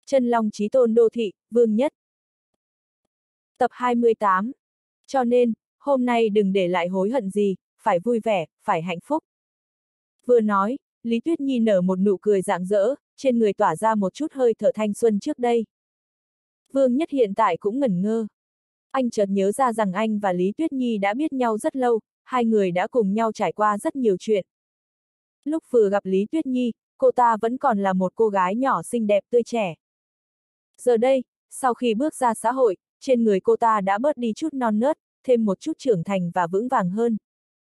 Chân long chí tôn đô thị, Vương Nhất. Tập 28. Cho nên, hôm nay đừng để lại hối hận gì, phải vui vẻ, phải hạnh phúc. Vừa nói, Lý Tuyết Nhi nở một nụ cười rạng rỡ, trên người tỏa ra một chút hơi thở thanh xuân trước đây. Vương Nhất hiện tại cũng ngẩn ngơ. Anh chợt nhớ ra rằng anh và Lý Tuyết Nhi đã biết nhau rất lâu, hai người đã cùng nhau trải qua rất nhiều chuyện. Lúc vừa gặp Lý Tuyết Nhi, cô ta vẫn còn là một cô gái nhỏ xinh đẹp tươi trẻ. Giờ đây, sau khi bước ra xã hội, trên người cô ta đã bớt đi chút non nớt, thêm một chút trưởng thành và vững vàng hơn.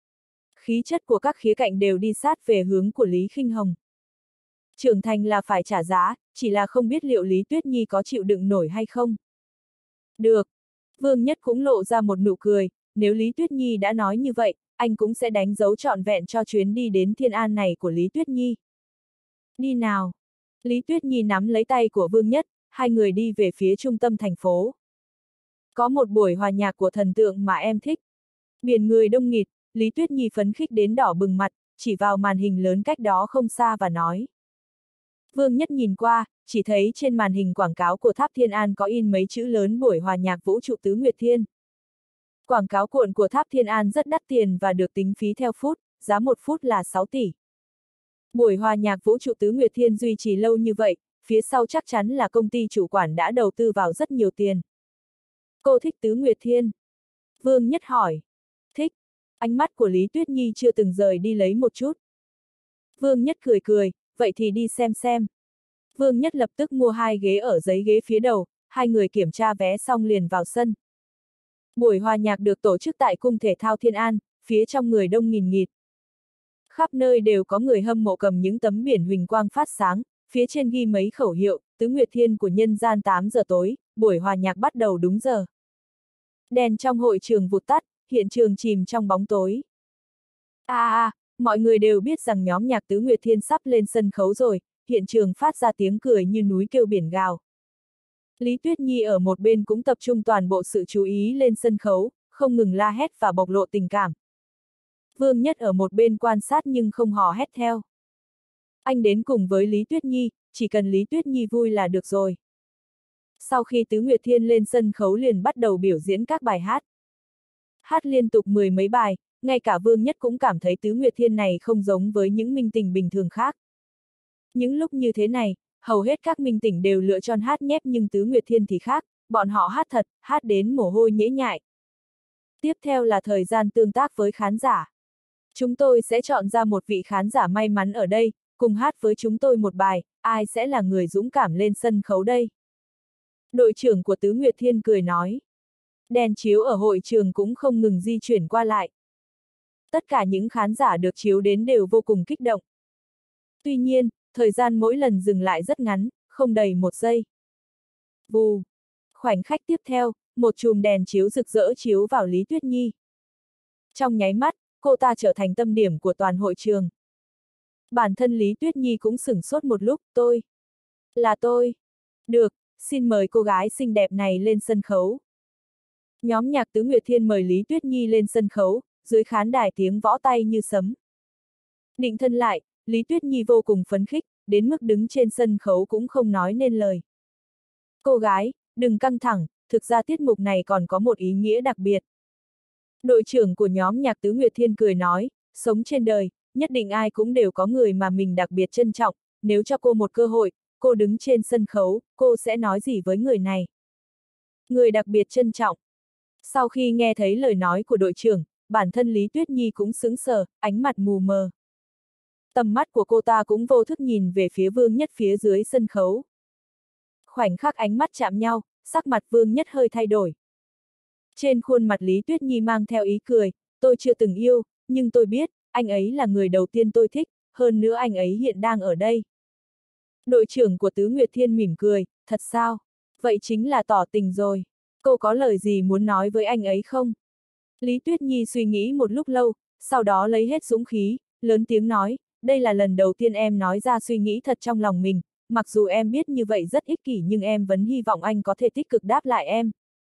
Khí chất của các khía cạnh đều đi sát về hướng của Lý Khinh Hồng. Trưởng thành là phải trả giá, chỉ là không biết liệu Lý Tuyết Nhi có chịu đựng nổi hay không. Được. Vương Nhất cũng lộ ra một nụ cười, nếu Lý Tuyết Nhi đã nói như vậy, anh cũng sẽ đánh dấu trọn vẹn cho chuyến đi đến Thiên An này của Lý Tuyết Nhi. Đi nào. Lý Tuyết Nhi nắm lấy tay của Vương Nhất, hai người đi về phía trung tâm thành phố. Có một buổi hòa nhạc của thần tượng mà em thích. Biển người đông nghịt, Lý Tuyết Nhi phấn khích đến đỏ bừng mặt, chỉ vào màn hình lớn cách đó không xa và nói. Vương Nhất nhìn qua, chỉ thấy trên màn hình quảng cáo của Tháp Thiên An có in mấy chữ lớn buổi hòa nhạc vũ trụ Tứ Nguyệt Thiên. Quảng cáo cuộn của Tháp Thiên An rất đắt tiền và được tính phí theo phút, giá 1 phút là 6 tỷ. Buổi hòa nhạc vũ trụ Tứ Nguyệt Thiên duy trì lâu như vậy, phía sau chắc chắn là công ty chủ quản đã đầu tư vào rất nhiều tiền. Cô thích Tứ Nguyệt Thiên? Vương Nhất hỏi. Thích. Ánh mắt của Lý Tuyết Nhi chưa từng rời đi lấy một chút. Vương Nhất cười cười, vậy thì đi xem. Vương Nhất lập tức mua 2 ghế ở giấy ghế phía đầu, hai người kiểm tra vé xong liền vào sân. Buổi hòa nhạc được tổ chức tại Cung Thể thao Thiên An, phía trong người đông nghìn nghịt. Khắp nơi đều có người hâm mộ cầm những tấm biển huỳnh quang phát sáng, phía trên ghi mấy khẩu hiệu, Tứ Nguyệt Thiên của nhân gian 8 giờ tối, buổi hòa nhạc bắt đầu đúng giờ. Đèn trong hội trường vụt tắt, hiện trường chìm trong bóng tối. Mọi người đều biết rằng nhóm nhạc Tứ Nguyệt Thiên sắp lên sân khấu rồi, hiện trường phát ra tiếng cười như núi kêu biển gào. Lý Tuyết Nhi ở một bên cũng tập trung toàn bộ sự chú ý lên sân khấu, không ngừng la hét và bộc lộ tình cảm. Vương Nhất ở một bên quan sát nhưng không hò hét theo. Anh đến cùng với Lý Tuyết Nhi, chỉ cần Lý Tuyết Nhi vui là được rồi. Sau khi Tứ Nguyệt Thiên lên sân khấu liền bắt đầu biểu diễn các bài hát. Hát liên tục 10 mấy bài, ngay cả Vương Nhất cũng cảm thấy Tứ Nguyệt Thiên này không giống với những minh tinh bình thường khác. Những lúc như thế này, hầu hết các minh tinh đều lựa chọn hát nhép nhưng Tứ Nguyệt Thiên thì khác, bọn họ hát thật, hát đến mồ hôi nhễ nhại. Tiếp theo là thời gian tương tác với khán giả. Chúng tôi sẽ chọn ra một vị khán giả may mắn ở đây, cùng hát với chúng tôi một bài, ai sẽ là người dũng cảm lên sân khấu đây? Đội trưởng của Tứ Nguyệt Thiên cười nói. Đèn chiếu ở hội trường cũng không ngừng di chuyển qua lại. Tất cả những khán giả được chiếu đến đều vô cùng kích động. Tuy nhiên, thời gian mỗi lần dừng lại rất ngắn, không đầy 1 giây. Vù! Khoảnh khắc tiếp theo, một chùm đèn chiếu rực rỡ chiếu vào Lý Tuyết Nhi. Trong nháy mắt, cô ta trở thành tâm điểm của toàn hội trường. Bản thân Lý Tuyết Nhi cũng sửng sốt một lúc, tôi. Là tôi. Được, xin mời cô gái xinh đẹp này lên sân khấu. Nhóm nhạc Tứ Nguyệt Thiên mời Lý Tuyết Nhi lên sân khấu, dưới khán đài tiếng võ tay như sấm. Định thân lại, Lý Tuyết Nhi vô cùng phấn khích, đến mức đứng trên sân khấu cũng không nói nên lời. Cô gái, đừng căng thẳng, thực ra tiết mục này còn có một ý nghĩa đặc biệt. Đội trưởng của nhóm nhạc Tứ Nguyệt Thiên cười nói, sống trên đời, nhất định ai cũng đều có người mà mình đặc biệt trân trọng, nếu cho cô một cơ hội, cô đứng trên sân khấu, cô sẽ nói gì với người này? Người đặc biệt trân trọng. Sau khi nghe thấy lời nói của đội trưởng, bản thân Lý Tuyết Nhi cũng sững sờ, ánh mặt mù mờ. Tầm mắt của cô ta cũng vô thức nhìn về phía Vương Nhất phía dưới sân khấu. Khoảnh khắc ánh mắt chạm nhau, sắc mặt Vương Nhất hơi thay đổi. Trên khuôn mặt Lý Tuyết Nhi mang theo ý cười, tôi chưa từng yêu, nhưng tôi biết, anh ấy là người đầu tiên tôi thích, hơn nữa anh ấy hiện đang ở đây. Đội trưởng của Tứ Nguyệt Thiên mỉm cười, thật sao? Vậy chính là tỏ tình rồi. Cô có lời gì muốn nói với anh ấy không? Lý Tuyết Nhi suy nghĩ một lúc lâu, sau đó lấy hết dũng khí, lớn tiếng nói, đây là lần đầu tiên em nói ra suy nghĩ thật trong lòng mình, mặc dù em biết như vậy rất ích kỷ nhưng em vẫn hy vọng anh có thể tích cực đáp lại em.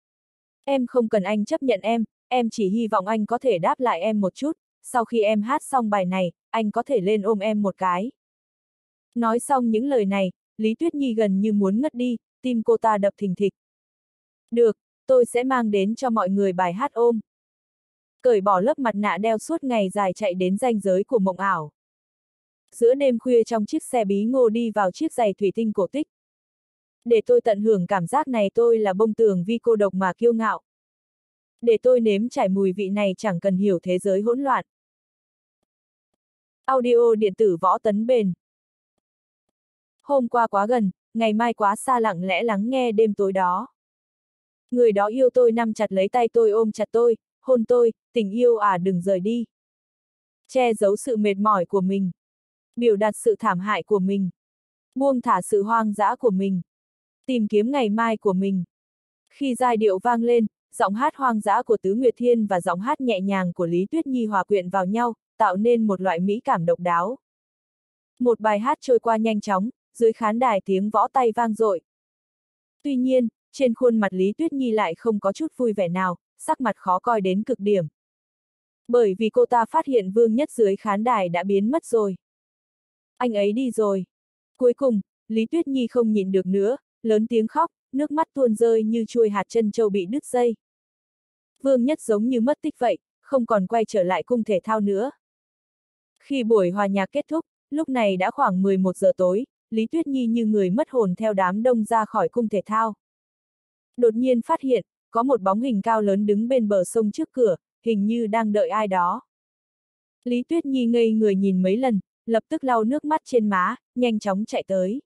Em không cần anh chấp nhận em chỉ hy vọng anh có thể đáp lại em một chút, sau khi em hát xong bài này, anh có thể lên ôm em một cái. Nói xong những lời này, Lý Tuyết Nhi gần như muốn ngất đi, tim cô ta đập thình thịch. Được, tôi sẽ mang đến cho mọi người bài hát ôm. Cởi bỏ lớp mặt nạ đeo suốt ngày dài chạy đến ranh giới của mộng ảo. Giữa đêm khuya trong chiếc xe bí ngô đi vào chiếc giày thủy tinh cổ tích. Để tôi tận hưởng cảm giác này, tôi là bông tường vi cô độc mà kiêu ngạo. Để tôi nếm trải mùi vị này, chẳng cần hiểu thế giới hỗn loạn. Audio điện tử Võ Tấn Bền. Hôm qua quá gần, ngày mai quá xa, lặng lẽ lắng nghe đêm tối đó. Người đó yêu tôi, nắm chặt lấy tay tôi, ôm chặt tôi, hôn tôi, tình yêu à đừng rời đi. Che giấu sự mệt mỏi của mình. Biểu đạt sự thảm hại của mình. Buông thả sự hoang dã của mình. Tìm kiếm ngày mai của mình. Khi giai điệu vang lên, giọng hát hoang dã của Tứ Nguyệt Thiên và giọng hát nhẹ nhàng của Lý Tuyết Nhi hòa quyện vào nhau, tạo nên một loại mỹ cảm độc đáo. Một bài hát trôi qua nhanh chóng, dưới khán đài tiếng võ tay vang dội. Tuy nhiên, trên khuôn mặt Lý Tuyết Nhi lại không có chút vui vẻ nào, sắc mặt khó coi đến cực điểm. Bởi vì cô ta phát hiện Vương Nhất dưới khán đài đã biến mất rồi. Anh ấy đi rồi. Cuối cùng, Lý Tuyết Nhi không nhịn được nữa, lớn tiếng khóc, nước mắt tuôn rơi như chuôi hạt trân châu bị đứt dây. Vương Nhất giống như mất tích vậy, không còn quay trở lại cung thể thao nữa. Khi buổi hòa nhạc kết thúc, lúc này đã khoảng 11 giờ tối, Lý Tuyết Nhi như người mất hồn theo đám đông ra khỏi cung thể thao. Đột nhiên phát hiện, có một bóng hình cao lớn đứng bên bờ sông trước cửa, hình như đang đợi ai đó. Lý Tuyết Nhi ngây người nhìn mấy lần, lập tức lau nước mắt trên má, nhanh chóng chạy tới.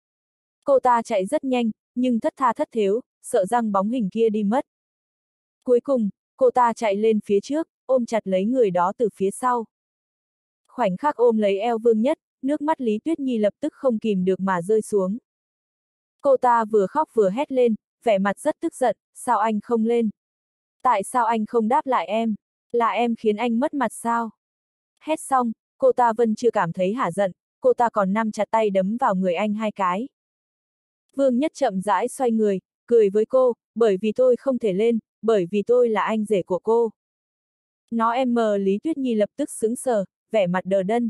Cô ta chạy rất nhanh, nhưng thất tha thất thểu, sợ rằng bóng hình kia đi mất. Cuối cùng, cô ta chạy lên phía trước, ôm chặt lấy người đó từ phía sau. Khoảnh khắc ôm lấy eo Vương Nhất, nước mắt Lý Tuyết Nhi lập tức không kìm được mà rơi xuống. Cô ta vừa khóc vừa hét lên, vẻ mặt rất tức giận, sao anh không lên? Tại sao anh không đáp lại em? Là em khiến anh mất mặt sao? Hét xong, cô ta vẫn chưa cảm thấy hả giận, cô ta còn nắm chặt tay đấm vào người anh 2 cái. Vương Nhất chậm rãi xoay người, cười với cô, bởi vì tôi không thể lên, bởi vì tôi là anh rể của cô. Nó em mờ. Lý Tuyết Nhi lập tức sững sờ, vẻ mặt đờ đẫn.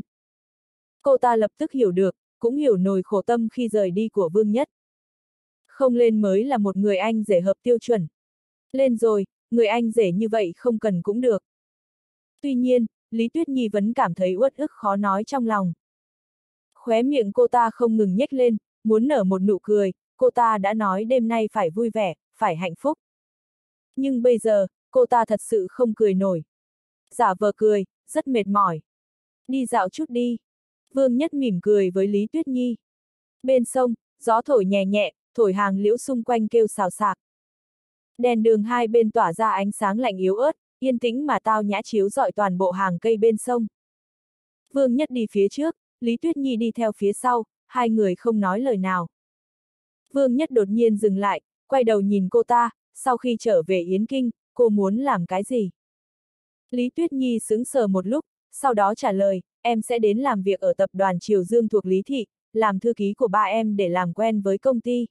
Cô ta lập tức hiểu được, cũng hiểu nỗi khổ tâm khi rời đi của Vương Nhất. Không lên mới là một người anh rể hợp tiêu chuẩn. Lên rồi, người anh rể như vậy không cần cũng được. Tuy nhiên, Lý Tuyết Nhi vẫn cảm thấy uất ức khó nói trong lòng. Khóe miệng cô ta không ngừng nhếch lên, muốn nở một nụ cười, cô ta đã nói đêm nay phải vui vẻ, phải hạnh phúc. Nhưng bây giờ, cô ta thật sự không cười nổi. Giả vờ cười, rất mệt mỏi. Đi dạo chút đi. Vương Nhất mỉm cười với Lý Tuyết Nhi. Bên sông, gió thổi nhẹ nhẹ, thổi hàng liễu xung quanh kêu xào xạc. Đèn đường hai bên tỏa ra ánh sáng lạnh yếu ớt, yên tĩnh mà tao nhã chiếu rọi toàn bộ hàng cây bên sông. Vương Nhất đi phía trước, Lý Tuyết Nhi đi theo phía sau, hai người không nói lời nào. Vương Nhất đột nhiên dừng lại, quay đầu nhìn cô ta, sau khi trở về Yến Kinh, cô muốn làm cái gì? Lý Tuyết Nhi sững sờ một lúc, sau đó trả lời, em sẽ đến làm việc ở tập đoàn Triều Dương thuộc Lý Thị, làm thư ký của ba em để làm quen với công ty.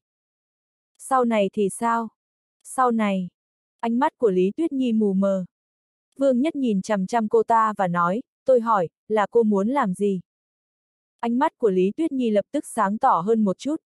Sau này thì sao? Sau này, ánh mắt của Lý Tuyết Nhi mù mờ. Vương Nhất nhìn chằm chằm cô ta và nói, tôi hỏi, là cô muốn làm gì? Ánh mắt của Lý Tuyết Nhi lập tức sáng tỏ hơn một chút,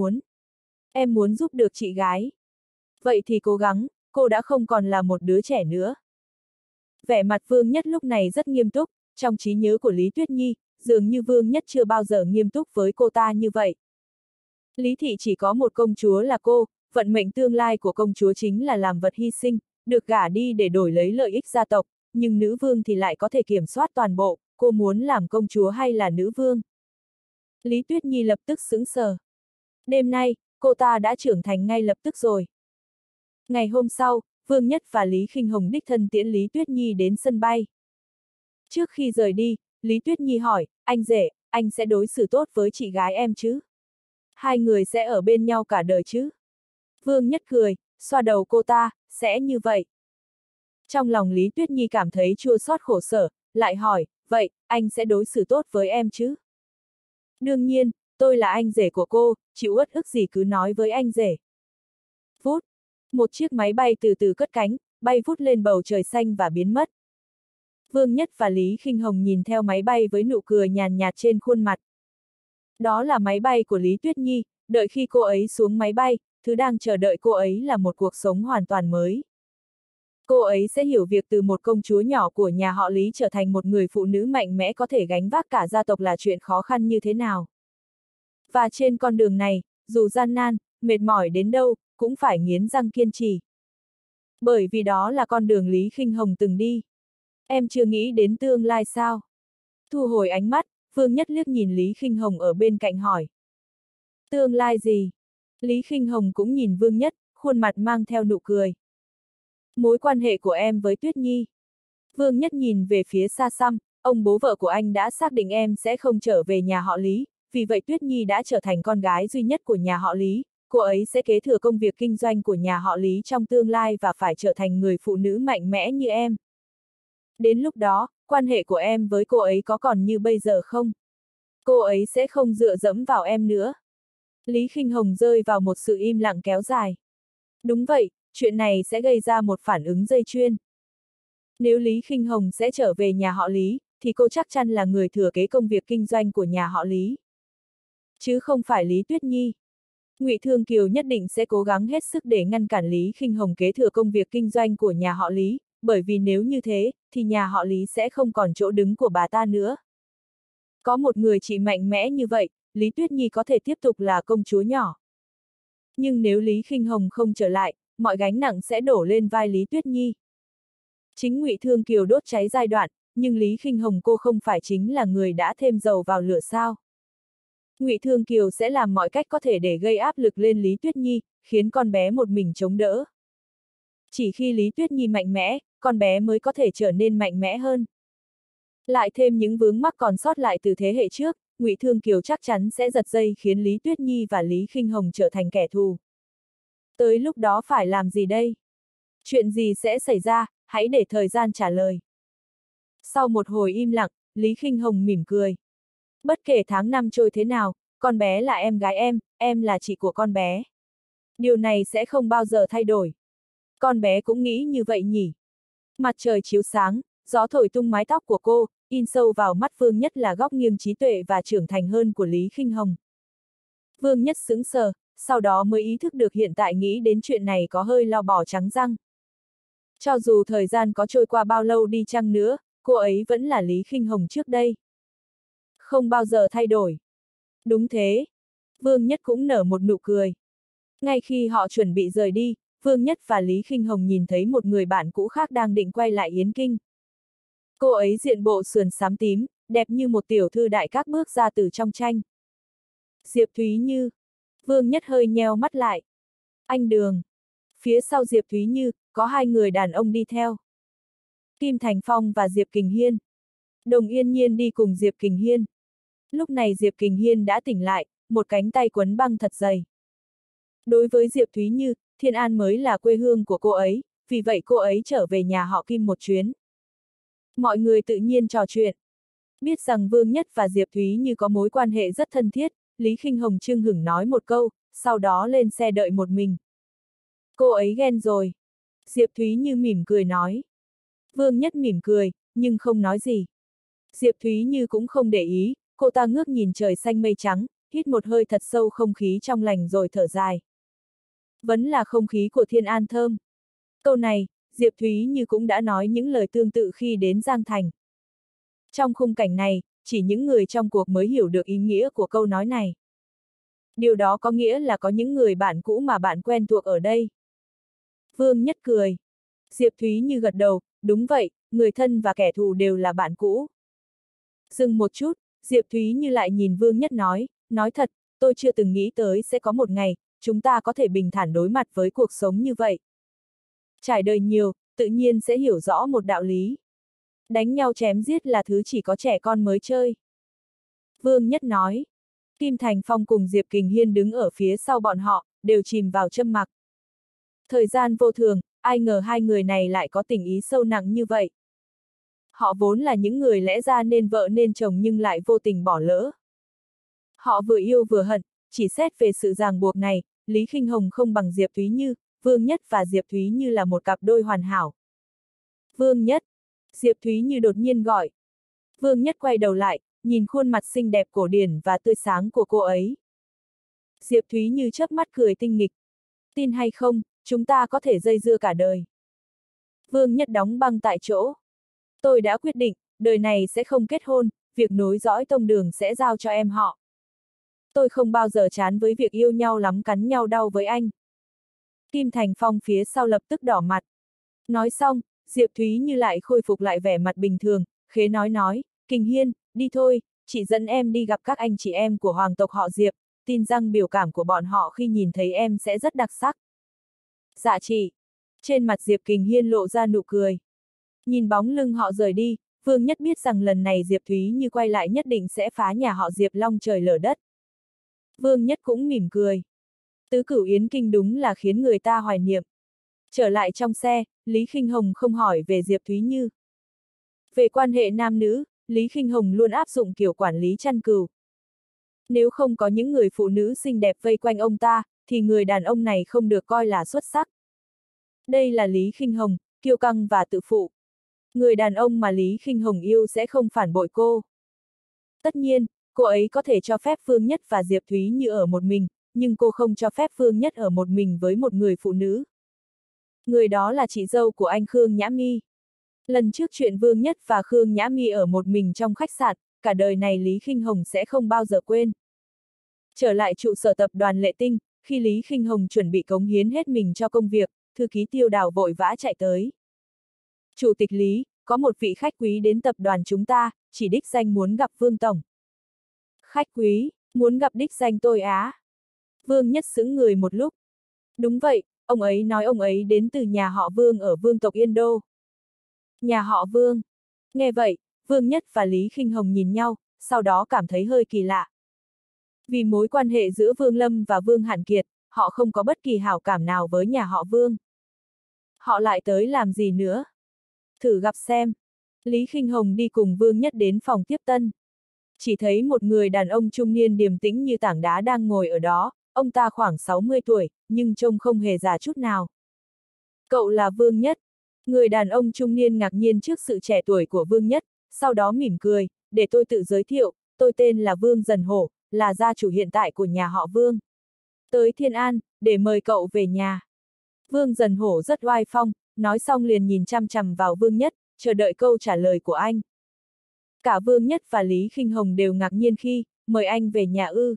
em muốn giúp được chị gái. Vậy thì cố gắng, cô đã không còn là một đứa trẻ nữa. Vẻ mặt Vương Nhất lúc này rất nghiêm túc, trong trí nhớ của Lý Tuyết Nhi, dường như Vương Nhất chưa bao giờ nghiêm túc với cô ta như vậy. Lý Thị chỉ có một công chúa là cô, vận mệnh tương lai của công chúa chính là làm vật hy sinh, được gả đi để đổi lấy lợi ích gia tộc, nhưng nữ vương thì lại có thể kiểm soát toàn bộ, cô muốn làm công chúa hay là nữ vương? Lý Tuyết Nhi lập tức sững sờ. Đêm nay, cô ta đã trưởng thành ngay lập tức rồi. Ngày hôm sau, Vương Nhất và Lý Khinh Hồng đích thân tiễn Lý Tuyết Nhi đến sân bay. Trước khi rời đi, Lý Tuyết Nhi hỏi, anh rể, anh sẽ đối xử tốt với chị gái em chứ? Hai người sẽ ở bên nhau cả đời chứ? Vương Nhất cười, xoa đầu cô ta, sẽ như vậy. Trong lòng Lý Tuyết Nhi cảm thấy chua xót khổ sở, lại hỏi, vậy, anh sẽ đối xử tốt với em chứ? Đương nhiên, tôi là anh rể của cô, chịu uất ức gì cứ nói với anh rể. Vút, một chiếc máy bay từ từ cất cánh, bay vút lên bầu trời xanh và biến mất. Vương Nhất và Lý Khinh Hồng nhìn theo máy bay với nụ cười nhàn nhạt trên khuôn mặt. Đó là máy bay của Lý Tuyết Nhi, đợi khi cô ấy xuống máy bay, thứ đang chờ đợi cô ấy là một cuộc sống hoàn toàn mới. Cô ấy sẽ hiểu việc từ một công chúa nhỏ của nhà họ Lý trở thành một người phụ nữ mạnh mẽ có thể gánh vác cả gia tộc là chuyện khó khăn như thế nào. Và trên con đường này, dù gian nan, mệt mỏi đến đâu, cũng phải nghiến răng kiên trì. Bởi vì đó là con đường Lý Khinh Hồng từng đi. Em chưa nghĩ đến tương lai sao? Thu hồi ánh mắt, Vương Nhất liếc nhìn Lý Khinh Hồng ở bên cạnh hỏi. Tương lai gì? Lý Khinh Hồng cũng nhìn Vương Nhất, khuôn mặt mang theo nụ cười. Mối quan hệ của em với Tuyết Nhi. Vương Nhất nhìn về phía xa xăm, ông bố vợ của anh đã xác định em sẽ không trở về nhà họ Lý, vì vậy Tuyết Nhi đã trở thành con gái duy nhất của nhà họ Lý, cô ấy sẽ kế thừa công việc kinh doanh của nhà họ Lý trong tương lai và phải trở thành người phụ nữ mạnh mẽ như em. Đến lúc đó, quan hệ của em với cô ấy có còn như bây giờ không? Cô ấy sẽ không dựa dẫm vào em nữa. Lý Khinh Hồng rơi vào một sự im lặng kéo dài. Đúng vậy, chuyện này sẽ gây ra một phản ứng dây chuyền. Nếu Lý Khinh Hồng sẽ trở về nhà họ Lý, thì cô chắc chắn là người thừa kế công việc kinh doanh của nhà họ Lý. Chứ không phải Lý Tuyết Nhi. Ngụy Thương Kiều nhất định sẽ cố gắng hết sức để ngăn cản Lý Khinh Hồng kế thừa công việc kinh doanh của nhà họ Lý, bởi vì nếu như thế, thì nhà họ Lý sẽ không còn chỗ đứng của bà ta nữa. Có một người chị mạnh mẽ như vậy, Lý Tuyết Nhi có thể tiếp tục là công chúa nhỏ. Nhưng nếu Lý Khinh Hồng không trở lại, mọi gánh nặng sẽ đổ lên vai Lý Tuyết Nhi. Chính Ngụy Thương Kiều đốt cháy giai đoạn, nhưng Lý Khinh Hồng cô không phải chính là người đã thêm dầu vào lửa sao? Ngụy Thương Kiều sẽ làm mọi cách có thể để gây áp lực lên Lý Tuyết Nhi, khiến con bé một mình chống đỡ. Chỉ khi Lý Tuyết Nhi mạnh mẽ, con bé mới có thể trở nên mạnh mẽ hơn. Lại thêm những vướng mắc còn sót lại từ thế hệ trước, Ngụy Thương Kiều chắc chắn sẽ giật dây khiến Lý Tuyết Nhi và Lý Khinh Hồng trở thành kẻ thù. Tới lúc đó phải làm gì đây? Chuyện gì sẽ xảy ra, hãy để thời gian trả lời. Sau một hồi im lặng, Lý Khinh Hồng mỉm cười. Bất kể tháng năm trôi thế nào, con bé là em gái em là chị của con bé. Điều này sẽ không bao giờ thay đổi. Con bé cũng nghĩ như vậy nhỉ? Mặt trời chiếu sáng, gió thổi tung mái tóc của cô, in sâu vào mắt Vương Nhất là góc nghiêng trí tuệ và trưởng thành hơn của Lý Khinh Hồng. Vương Nhất sững sờ, sau đó mới ý thức được hiện tại nghĩ đến chuyện này có hơi lo bỏ trắng răng. Cho dù thời gian có trôi qua bao lâu đi chăng nữa, cô ấy vẫn là Lý Khinh Hồng trước đây. Không bao giờ thay đổi. Đúng thế. Vương Nhất cũng nở một nụ cười. Ngay khi họ chuẩn bị rời đi, Vương Nhất và Lý Khinh Hồng nhìn thấy một người bạn cũ khác đang định quay lại Yến Kinh. Cô ấy diện bộ sườn xám tím, đẹp như một tiểu thư đại các bước ra từ trong tranh. Diệp Thúy Như. Vương Nhất hơi nheo mắt lại. Anh Đường. Phía sau Diệp Thúy Như, có hai người đàn ông đi theo. Kim Thành Phong và Diệp Kình Hiên. Đồng Yên Nhiên đi cùng Diệp Kình Hiên. Lúc này Diệp Kình Hiên đã tỉnh lại, một cánh tay quấn băng thật dày. Đối với Diệp Thúy Như, Thiên An mới là quê hương của cô ấy, vì vậy cô ấy trở về nhà họ Kim một chuyến. Mọi người tự nhiên trò chuyện. Biết rằng Vương Nhất và Diệp Thúy Như có mối quan hệ rất thân thiết, Lý Khinh Hồng chưng hửng nói một câu, sau đó lên xe đợi một mình. Cô ấy ghen rồi. Diệp Thúy Như mỉm cười nói. Vương Nhất mỉm cười, nhưng không nói gì. Diệp Thúy Như cũng không để ý, cô ta ngước nhìn trời xanh mây trắng, hít một hơi thật sâu không khí trong lành rồi thở dài. Vẫn là không khí của Thiên An thơm. Câu này, Diệp Thúy Như cũng đã nói những lời tương tự khi đến Giang Thành. Trong khung cảnh này, chỉ những người trong cuộc mới hiểu được ý nghĩa của câu nói này. Điều đó có nghĩa là có những người bạn cũ mà bạn quen thuộc ở đây. Vương Nhất cười. Diệp Thúy Như gật đầu, đúng vậy, người thân và kẻ thù đều là bạn cũ. Dừng một chút, Diệp Thúy Như lại nhìn Vương Nhất nói thật, tôi chưa từng nghĩ tới sẽ có một ngày, chúng ta có thể bình thản đối mặt với cuộc sống như vậy. Trải đời nhiều, tự nhiên sẽ hiểu rõ một đạo lý. Đánh nhau chém giết là thứ chỉ có trẻ con mới chơi. Vương Nhất nói. Kim Thành Phong cùng Diệp Kình Hiên đứng ở phía sau bọn họ, đều chìm vào trầm mặc. Thời gian vô thường, ai ngờ hai người này lại có tình ý sâu nặng như vậy. Họ vốn là những người lẽ ra nên vợ nên chồng nhưng lại vô tình bỏ lỡ. Họ vừa yêu vừa hận, chỉ xét về sự ràng buộc này, Lý Khinh Hồng không bằng Diệp Thúy Như, Vương Nhất và Diệp Thúy Như là một cặp đôi hoàn hảo. Vương Nhất. Diệp Thúy Như đột nhiên gọi. Vương Nhất quay đầu lại, nhìn khuôn mặt xinh đẹp cổ điển và tươi sáng của cô ấy. Diệp Thúy Như chớp mắt cười tinh nghịch. Tin hay không, chúng ta có thể dây dưa cả đời. Vương Nhất đóng băng tại chỗ. Tôi đã quyết định, đời này sẽ không kết hôn, việc nối dõi tông đường sẽ giao cho em họ. Tôi không bao giờ chán với việc yêu nhau lắm cắn nhau đau với anh. Kim Thành Phong phía sau lập tức đỏ mặt. Nói xong, Diệp Thúy Như lại khôi phục lại vẻ mặt bình thường, khế nói, Kình Hiên, đi thôi, chị dẫn em đi gặp các anh chị em của hoàng tộc họ Diệp, tin rằng biểu cảm của bọn họ khi nhìn thấy em sẽ rất đặc sắc. Dạ chị. Trên mặt Diệp Kình Hiên lộ ra nụ cười. Nhìn bóng lưng họ rời đi, Vương Nhất biết rằng lần này Diệp Thúy Như quay lại nhất định sẽ phá nhà họ Diệp long trời lở đất. Vương Nhất cũng mỉm cười. Tứ cửu yến kinh đúng là khiến người ta hoài niệm. Trở lại trong xe, Lý Khinh Hồng không hỏi về Diệp Thúy Như. Về quan hệ nam nữ, Lý Khinh Hồng luôn áp dụng kiểu quản lý chăn cừu. Nếu không có những người phụ nữ xinh đẹp vây quanh ông ta, thì người đàn ông này không được coi là xuất sắc. Đây là Lý Khinh Hồng, kiêu căng và tự phụ. Người đàn ông mà Lý Khinh Hồng yêu sẽ không phản bội cô. Tất nhiên, cô ấy có thể cho phép Vương Nhất và Diệp Thúy Như ở một mình, nhưng cô không cho phép Vương Nhất ở một mình với một người phụ nữ. Người đó là chị dâu của anh Khương Nhã Mi. Lần trước chuyện Vương Nhất và Khương Nhã Mi ở một mình trong khách sạn, cả đời này Lý Khinh Hồng sẽ không bao giờ quên. Trở lại trụ sở tập đoàn Lệ Tinh, khi Lý Khinh Hồng chuẩn bị cống hiến hết mình cho công việc, thư ký Tiêu Đào vội vã chạy tới. Chủ tịch Lý, có một vị khách quý đến tập đoàn chúng ta, chỉ đích danh muốn gặp Vương Tổng. Khách quý, muốn gặp đích danh tôi á? Vương Nhất sững người một lúc. Đúng vậy, ông ấy nói ông ấy đến từ nhà họ Vương ở Vương tộc Yên Đô. Nhà họ Vương. Nghe vậy, Vương Nhất và Lý Khinh Hồng nhìn nhau, sau đó cảm thấy hơi kỳ lạ. Vì mối quan hệ giữa Vương Lâm và Vương Hàn Kiệt, họ không có bất kỳ hảo cảm nào với nhà họ Vương. Họ lại tới làm gì nữa? Thử gặp xem. Lý Khinh Hồng đi cùng Vương Nhất đến phòng tiếp tân. Chỉ thấy một người đàn ông trung niên điềm tĩnh như tảng đá đang ngồi ở đó, ông ta khoảng 60 tuổi, nhưng trông không hề già chút nào. Cậu là Vương Nhất. Người đàn ông trung niên ngạc nhiên trước sự trẻ tuổi của Vương Nhất, sau đó mỉm cười, để tôi tự giới thiệu, tôi tên là Vương Dần Hổ, là gia chủ hiện tại của nhà họ Vương. Tới Thiên An, để mời cậu về nhà. Vương Dần Hổ rất oai phong, nói xong liền nhìn chăm chằm vào Vương Nhất, chờ đợi câu trả lời của anh. Cả Vương Nhất và Lý Khinh Hồng đều ngạc nhiên khi, mời anh về nhà ư.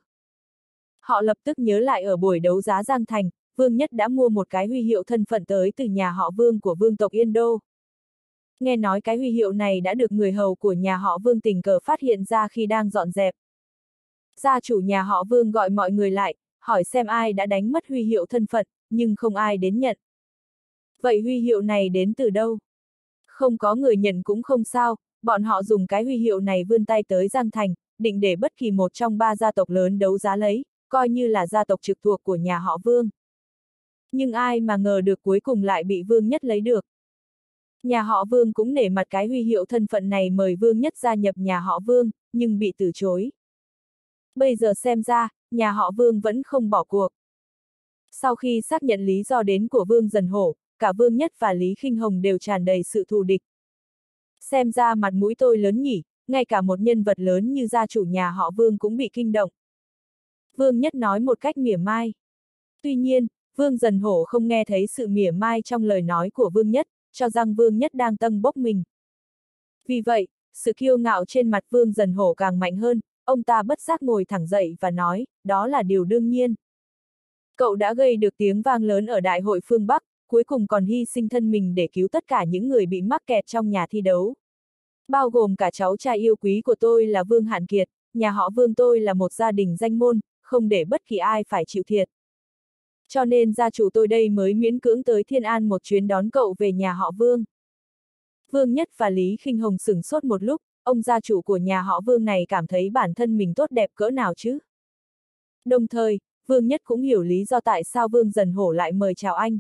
Họ lập tức nhớ lại ở buổi đấu giá Giang Thành, Vương Nhất đã mua một cái huy hiệu thân phận tới từ nhà họ Vương của Vương tộc Yên Đô. Nghe nói cái huy hiệu này đã được người hầu của nhà họ Vương tình cờ phát hiện ra khi đang dọn dẹp. Gia chủ nhà họ Vương gọi mọi người lại, hỏi xem ai đã đánh mất huy hiệu thân phận, nhưng không ai đến nhận. Vậy huy hiệu này đến từ đâu? Không có người nhận cũng không sao, bọn họ dùng cái huy hiệu này vươn tay tới Giang Thành, định để bất kỳ một trong ba gia tộc lớn đấu giá lấy, coi như là gia tộc trực thuộc của nhà họ Vương. Nhưng ai mà ngờ được cuối cùng lại bị Vương Nhất lấy được. Nhà họ Vương cũng nể mặt cái huy hiệu thân phận này mời Vương Nhất gia nhập nhà họ Vương, nhưng bị từ chối. Bây giờ xem ra, nhà họ Vương vẫn không bỏ cuộc. Sau khi xác nhận lý do đến của Vương Dần Hổ, cả Vương Nhất và Lý Khinh Hồng đều tràn đầy sự thù địch. Xem ra mặt mũi tôi lớn nhỉ, ngay cả một nhân vật lớn như gia chủ nhà họ Vương cũng bị kinh động. Vương Nhất nói một cách mỉa mai. Tuy nhiên, Vương Dần Hổ không nghe thấy sự mỉa mai trong lời nói của Vương Nhất, cho rằng Vương Nhất đang tâng bốc mình. Vì vậy, sự kiêu ngạo trên mặt Vương Dần Hổ càng mạnh hơn, ông ta bất giác ngồi thẳng dậy và nói, đó là điều đương nhiên. Cậu đã gây được tiếng vang lớn ở Đại hội phương Bắc, cuối cùng còn hy sinh thân mình để cứu tất cả những người bị mắc kẹt trong nhà thi đấu. Bao gồm cả cháu trai yêu quý của tôi là Vương Hàn Kiệt, nhà họ Vương tôi là một gia đình danh môn, không để bất kỳ ai phải chịu thiệt. Cho nên gia chủ tôi đây mới miễn cưỡng tới Thiên An một chuyến đón cậu về nhà họ Vương. Vương Nhất và Lý Khinh Hồng sửng sốt một lúc, ông gia chủ của nhà họ Vương này cảm thấy bản thân mình tốt đẹp cỡ nào chứ. Đồng thời, Vương Nhất cũng hiểu lý do tại sao Vương Dần Hổ lại mời chào anh.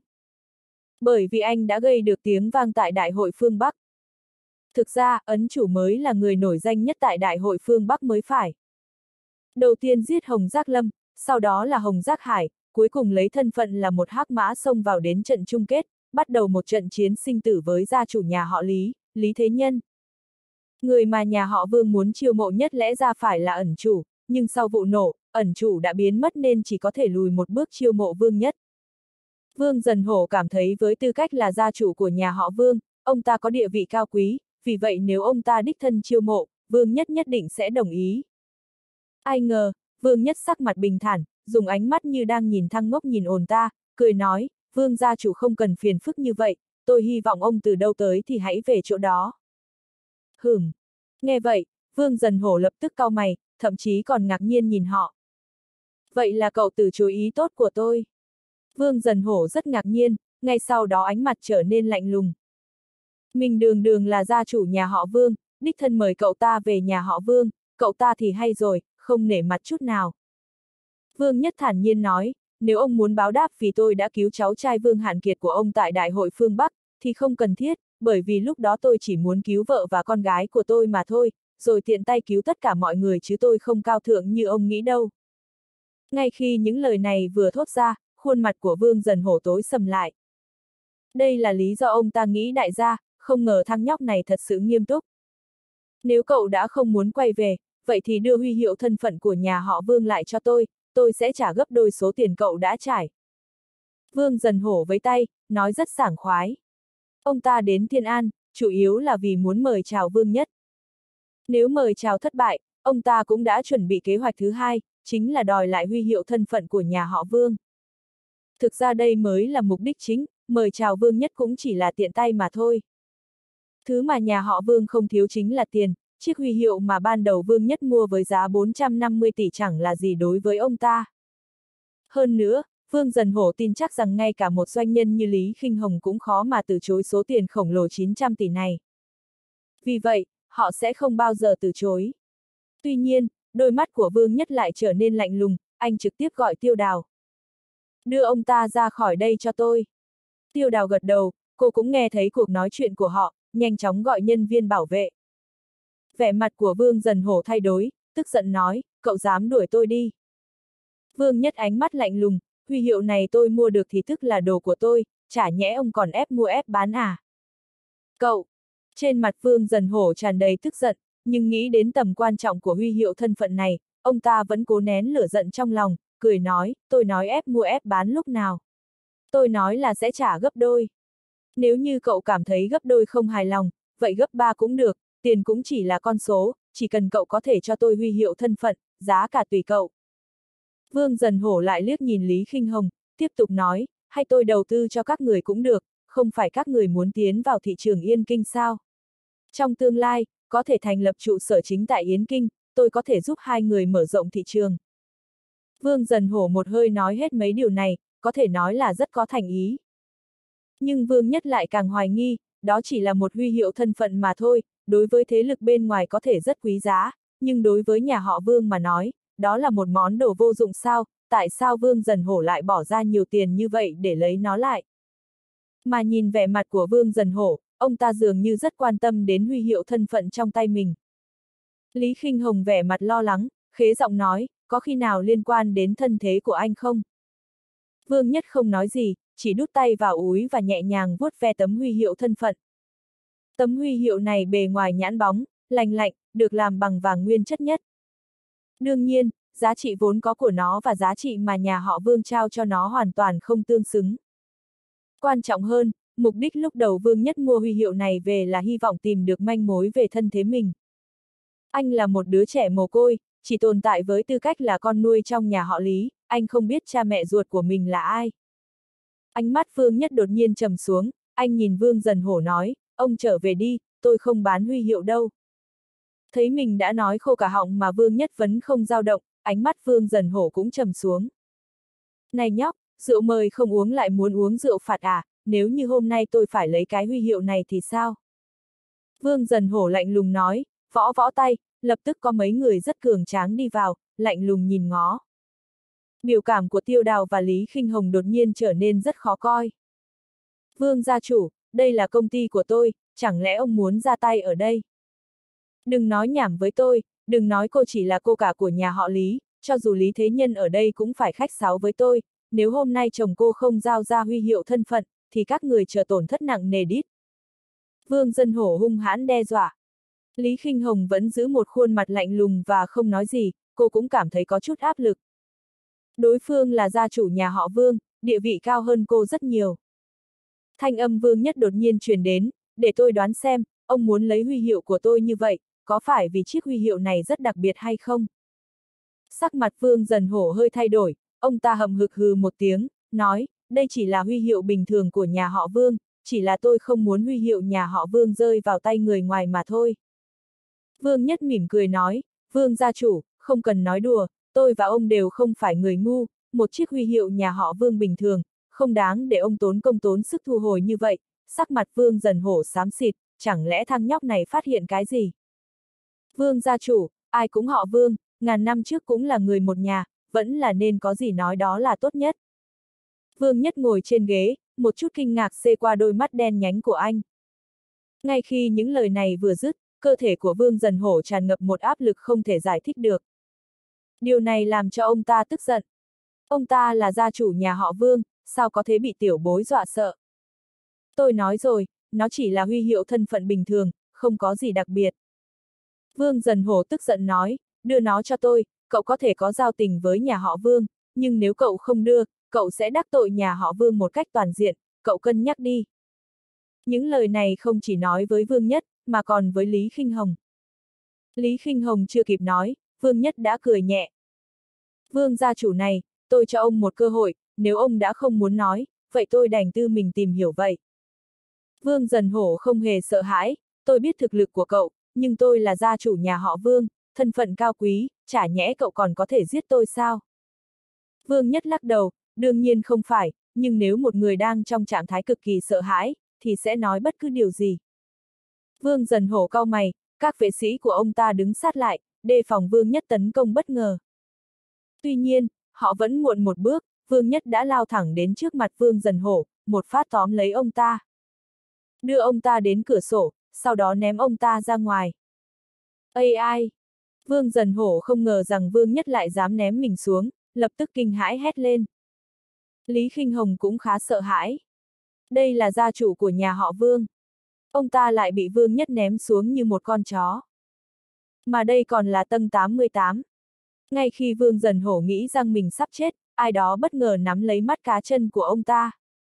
Bởi vì anh đã gây được tiếng vang tại Đại hội phương Bắc. Thực ra, ấn chủ mới là người nổi danh nhất tại Đại hội phương Bắc mới phải. Đầu tiên giết Hồng Giác Lâm, sau đó là Hồng Giác Hải, cuối cùng lấy thân phận là một hắc mã xông vào đến trận chung kết, bắt đầu một trận chiến sinh tử với gia chủ nhà họ Lý, Lý Thế Nhân. Người mà nhà họ Vương muốn chiêu mộ nhất lẽ ra phải là ẩn chủ, nhưng sau vụ nổ, ẩn chủ đã biến mất nên chỉ có thể lùi một bước chiêu mộ Vương Nhất. Vương Dần Hổ cảm thấy với tư cách là gia chủ của nhà họ Vương, ông ta có địa vị cao quý, vì vậy nếu ông ta đích thân chiêu mộ, Vương Nhất nhất định sẽ đồng ý. Ai ngờ, Vương Nhất sắc mặt bình thản, dùng ánh mắt như đang nhìn thăng ngốc nhìn ồn ta, cười nói, Vương gia chủ không cần phiền phức như vậy, tôi hy vọng ông từ đâu tới thì hãy về chỗ đó. Nghe vậy, Vương Dần Hổ lập tức cau mày, thậm chí còn ngạc nhiên nhìn họ. Vậy là cậu từ chối ý tốt của tôi. Vương Dần Hổ rất ngạc nhiên, ngay sau đó ánh mặt trở nên lạnh lùng. Mình đường đường là gia chủ nhà họ Vương, đích thân mời cậu ta về nhà họ Vương, cậu ta thì hay rồi, không nể mặt chút nào. Vương Nhất thản nhiên nói, nếu ông muốn báo đáp vì tôi đã cứu cháu trai Vương Hàn Kiệt của ông tại Đại hội phương Bắc, thì không cần thiết, bởi vì lúc đó tôi chỉ muốn cứu vợ và con gái của tôi mà thôi, rồi tiện tay cứu tất cả mọi người chứ tôi không cao thượng như ông nghĩ đâu. Ngay khi những lời này vừa thốt ra, khuôn mặt của Vương Dần Hổ tối sầm lại. Đây là lý do ông ta nghĩ đại gia, không ngờ thằng nhóc này thật sự nghiêm túc. Nếu cậu đã không muốn quay về, vậy thì đưa huy hiệu thân phận của nhà họ Vương lại cho tôi sẽ trả gấp đôi số tiền cậu đã trải. Vương Dần Hổ với tay, nói rất sảng khoái. Ông ta đến Thiên An, chủ yếu là vì muốn mời chào Vương Nhất. Nếu mời chào thất bại, ông ta cũng đã chuẩn bị kế hoạch thứ hai, chính là đòi lại huy hiệu thân phận của nhà họ Vương. Thực ra đây mới là mục đích chính, mời chào Vương Nhất cũng chỉ là tiện tay mà thôi. Thứ mà nhà họ Vương không thiếu chính là tiền, chiếc huy hiệu mà ban đầu Vương Nhất mua với giá 450 tỷ chẳng là gì đối với ông ta. Hơn nữa, Vương Dần Hổ tin chắc rằng ngay cả một doanh nhân như Lý Khinh Hồng cũng khó mà từ chối số tiền khổng lồ 900 tỷ này. Vì vậy, họ sẽ không bao giờ từ chối. Tuy nhiên, đôi mắt của Vương Nhất lại trở nên lạnh lùng, anh trực tiếp gọi Tiêu Đào. Đưa ông ta ra khỏi đây cho tôi. Tiêu Đào gật đầu, cô cũng nghe thấy cuộc nói chuyện của họ, nhanh chóng gọi nhân viên bảo vệ. Vẻ mặt của Vương Dần Hổ thay đổi, tức giận nói, cậu dám đuổi tôi đi. Vương Nhất ánh mắt lạnh lùng, huy hiệu này tôi mua được thì tức là đồ của tôi, chả nhẽ ông còn ép mua ép bán à? Cậu! Trên mặt Vương Dần Hổ tràn đầy tức giận, nhưng nghĩ đến tầm quan trọng của huy hiệu thân phận này, ông ta vẫn cố nén lửa giận trong lòng, cười nói, tôi nói ép mua ép bán lúc nào? Tôi nói là sẽ trả gấp đôi. Nếu như cậu cảm thấy gấp đôi không hài lòng, vậy gấp 3 cũng được, tiền cũng chỉ là con số, chỉ cần cậu có thể cho tôi huy hiệu thân phận, giá cả tùy cậu. Vương Dần Hổ lại liếc nhìn Lý Khinh Hồng, tiếp tục nói, hay tôi đầu tư cho các người cũng được, không phải các người muốn tiến vào thị trường Yên Kinh sao? Trong tương lai, có thể thành lập trụ sở chính tại Yến Kinh, tôi có thể giúp hai người mở rộng thị trường. Vương Dần Hổ một hơi nói hết mấy điều này, có thể nói là rất có thành ý. Nhưng Vương Nhất lại càng hoài nghi, đó chỉ là một huy hiệu thân phận mà thôi, đối với thế lực bên ngoài có thể rất quý giá, nhưng đối với nhà họ Vương mà nói, đó là một món đồ vô dụng sao, tại sao Vương Dần Hổ lại bỏ ra nhiều tiền như vậy để lấy nó lại? Mà nhìn vẻ mặt của Vương Dần Hổ, ông ta dường như rất quan tâm đến huy hiệu thân phận trong tay mình. Lý Khinh Hồng vẻ mặt lo lắng, khế giọng nói, có khi nào liên quan đến thân thế của anh không? Vương Nhất không nói gì, chỉ đút tay vào úi và nhẹ nhàng vuốt ve tấm huy hiệu thân phận. Tấm huy hiệu này bề ngoài nhẵn bóng, lành lạnh, được làm bằng vàng nguyên chất nhất. Đương nhiên, giá trị vốn có của nó và giá trị mà nhà họ Vương trao cho nó hoàn toàn không tương xứng. Quan trọng hơn, mục đích lúc đầu Vương Nhất mua huy hiệu này về là hy vọng tìm được manh mối về thân thế mình. Anh là một đứa trẻ mồ côi, chỉ tồn tại với tư cách là con nuôi trong nhà họ Lý, anh không biết cha mẹ ruột của mình là ai. Ánh mắt Vương Nhất đột nhiên trầm xuống, anh nhìn Vương Dần Hổ nói, ông trở về đi, tôi không bán huy hiệu đâu. Thấy mình đã nói khô cả họng mà Vương Nhất vẫn không dao động, ánh mắt Vương Dần Hổ cũng trầm xuống. Này nhóc, rượu mời không uống lại muốn uống rượu phạt à, nếu như hôm nay tôi phải lấy cái huy hiệu này thì sao? Vương Dần Hổ lạnh lùng nói, võ võ tay, lập tức có mấy người rất cường tráng đi vào, lạnh lùng nhìn ngó. Biểu cảm của Tiêu Đào và Lý Khinh Hồng đột nhiên trở nên rất khó coi. Vương gia chủ, đây là công ty của tôi, chẳng lẽ ông muốn ra tay ở đây? Đừng nói nhảm với tôi, đừng nói cô chỉ là cô cả của nhà họ Lý, cho dù Lý Thế Nhân ở đây cũng phải khách sáo với tôi, nếu hôm nay chồng cô không giao ra huy hiệu thân phận, thì các người chờ tổn thất nặng nề đít. Vương Dần Hổ hung hãn đe dọa. Lý Khinh Hồng vẫn giữ một khuôn mặt lạnh lùng và không nói gì, cô cũng cảm thấy có chút áp lực. Đối phương là gia chủ nhà họ Vương, địa vị cao hơn cô rất nhiều. Thanh âm Vương Nhất đột nhiên truyền đến, để tôi đoán xem, ông muốn lấy huy hiệu của tôi như vậy, có phải vì chiếc huy hiệu này rất đặc biệt hay không? Sắc mặt Vương Dần Hổ hơi thay đổi, ông ta hậm hực hừ một tiếng, nói, đây chỉ là huy hiệu bình thường của nhà họ Vương, chỉ là tôi không muốn huy hiệu nhà họ Vương rơi vào tay người ngoài mà thôi. Vương Nhất mỉm cười nói, Vương gia chủ, không cần nói đùa, tôi và ông đều không phải người ngu, một chiếc huy hiệu nhà họ Vương bình thường, không đáng để ông tốn công tốn sức thu hồi như vậy. Sắc mặt Vương Dần Hổ xám xịt, chẳng lẽ thằng nhóc này phát hiện cái gì? Vương gia chủ, ai cũng họ Vương, ngàn năm trước cũng là người một nhà, vẫn là nên có gì nói đó là tốt nhất. Vương Nhất ngồi trên ghế, một chút kinh ngạc xê qua đôi mắt đen nhánh của anh. Ngay khi những lời này vừa dứt, cơ thể của Vương Dần Hổ tràn ngập một áp lực không thể giải thích được. Điều này làm cho ông ta tức giận. Ông ta là gia chủ nhà họ Vương, sao có thể bị tiểu bối dọa sợ? Tôi nói rồi, nó chỉ là huy hiệu thân phận bình thường, không có gì đặc biệt. Vương Dần Hổ tức giận nói, đưa nó cho tôi, cậu có thể có giao tình với nhà họ Vương, nhưng nếu cậu không đưa, cậu sẽ đắc tội nhà họ Vương một cách toàn diện, cậu cân nhắc đi. Những lời này không chỉ nói với Vương Nhất, mà còn với Lý Khinh Hồng. Lý Khinh Hồng chưa kịp nói, Vương Nhất đã cười nhẹ. Vương gia chủ này, tôi cho ông một cơ hội, nếu ông đã không muốn nói, vậy tôi đành tự mình tìm hiểu vậy. Vương Dần Hổ không hề sợ hãi, tôi biết thực lực của cậu, nhưng tôi là gia chủ nhà họ Vương, thân phận cao quý, chả nhẽ cậu còn có thể giết tôi sao? Vương Nhất lắc đầu, đương nhiên không phải, nhưng nếu một người đang trong trạng thái cực kỳ sợ hãi, thì sẽ nói bất cứ điều gì. Vương Dần Hổ cau mày, các vệ sĩ của ông ta đứng sát lại, đề phòng Vương Nhất tấn công bất ngờ. Tuy nhiên, họ vẫn muộn một bước, Vương Nhất đã lao thẳng đến trước mặt Vương Dần Hổ, một phát tóm lấy ông ta. Đưa ông ta đến cửa sổ, sau đó ném ông ta ra ngoài. Ây ai! Vương Dần Hổ không ngờ rằng Vương Nhất lại dám ném mình xuống, lập tức kinh hãi hét lên. Lý Khinh Hồng cũng khá sợ hãi. Đây là gia chủ của nhà họ Vương. Ông ta lại bị Vương Nhất ném xuống như một con chó. Mà đây còn là tầng 88. Ngay khi Vương Dần Hổ nghĩ rằng mình sắp chết, ai đó bất ngờ nắm lấy mắt cá chân của ông ta.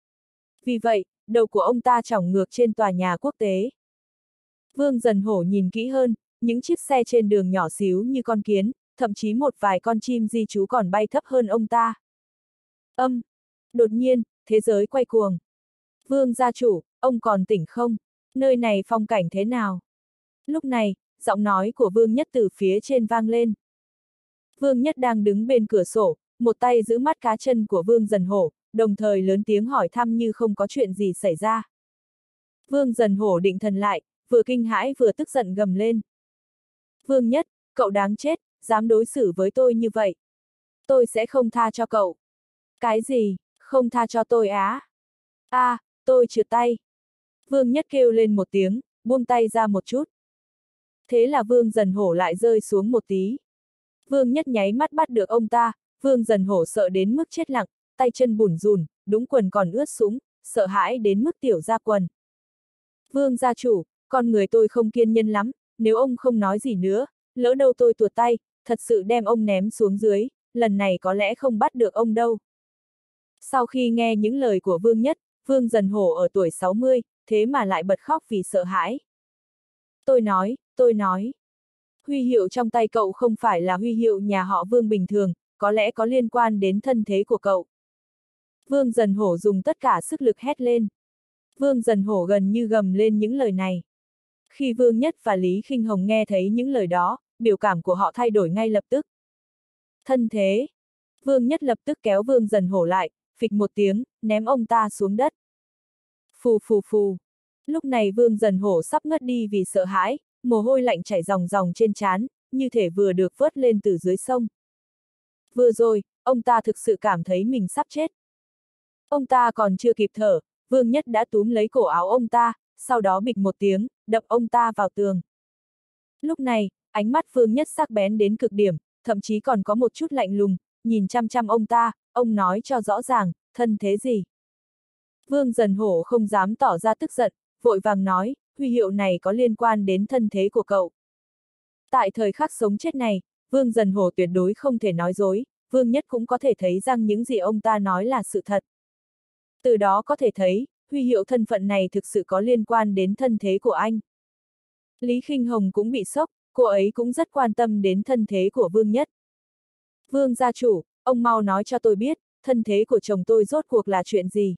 Vì vậy, đầu của ông ta chỏng ngược trên tòa nhà quốc tế. Vương Dần Hổ nhìn kỹ hơn, những chiếc xe trên đường nhỏ xíu như con kiến, thậm chí một vài con chim di trú còn bay thấp hơn ông ta. Đột nhiên, thế giới quay cuồng. Vương gia chủ, ông còn tỉnh không? Nơi này phong cảnh thế nào? Lúc này, giọng nói của Vương Nhất từ phía trên vang lên. Vương Nhất đang đứng bên cửa sổ, một tay giữ mắt cá chân của Vương Dần Hổ, đồng thời lớn tiếng hỏi thăm như không có chuyện gì xảy ra. Vương Dần Hổ định thần lại, vừa kinh hãi vừa tức giận gầm lên. Vương Nhất, cậu đáng chết, dám đối xử với tôi như vậy. Tôi sẽ không tha cho cậu. Cái gì, không tha cho tôi á? Tôi trượt tay. Vương Nhất kêu lên một tiếng, buông tay ra một chút. Thế là Vương Dần Hổ lại rơi xuống một tí. Vương Nhất nháy mắt bắt được ông ta, Vương Dần Hổ sợ đến mức chết lặng, tay chân bủn rủn, đúng quần còn ướt sũng, sợ hãi đến mức tiểu ra quần. Vương gia chủ, con người tôi không kiên nhẫn lắm, nếu ông không nói gì nữa, lỡ đâu tôi tuột tay, thật sự đem ông ném xuống dưới, lần này có lẽ không bắt được ông đâu. Sau khi nghe những lời của Vương Nhất, Vương Dần Hổ ở tuổi 60, thế mà lại bật khóc vì sợ hãi. Tôi nói. Huy hiệu trong tay cậu không phải là huy hiệu nhà họ Vương bình thường, có lẽ có liên quan đến thân thế của cậu. Vương Dần Hổ dùng tất cả sức lực hét lên. Vương Dần Hổ gần như gầm lên những lời này. Khi Vương Nhất và Lý Khinh Hồng nghe thấy những lời đó, biểu cảm của họ thay đổi ngay lập tức. Thân thế. Vương Nhất lập tức kéo Vương Dần Hổ lại, phịch một tiếng, ném ông ta xuống đất. Phù phù phù. Lúc này Vương Dần Hổ sắp ngất đi vì sợ hãi, mồ hôi lạnh chảy ròng ròng trên trán, như thể vừa được vớt lên từ dưới sông. Vừa rồi, ông ta thực sự cảm thấy mình sắp chết. Ông ta còn chưa kịp thở, Vương Nhất đã túm lấy cổ áo ông ta, sau đó bịch một tiếng, đập ông ta vào tường. Lúc này, ánh mắt Vương Nhất sắc bén đến cực điểm, thậm chí còn có một chút lạnh lùng, nhìn chăm chăm ông ta, ông nói cho rõ ràng, thân thế gì. Vương Dần Hổ không dám tỏ ra tức giận, vội vàng nói, huy hiệu này có liên quan đến thân thế của cậu. Tại thời khắc sống chết này, Vương Dần Hổ tuyệt đối không thể nói dối, Vương Nhất cũng có thể thấy rằng những gì ông ta nói là sự thật. Từ đó có thể thấy, huy hiệu thân phận này thực sự có liên quan đến thân thế của anh. Lý Khinh Hồng cũng bị sốc, cô ấy cũng rất quan tâm đến thân thế của Vương Nhất. Vương gia chủ, ông mau nói cho tôi biết, thân thế của chồng tôi rốt cuộc là chuyện gì?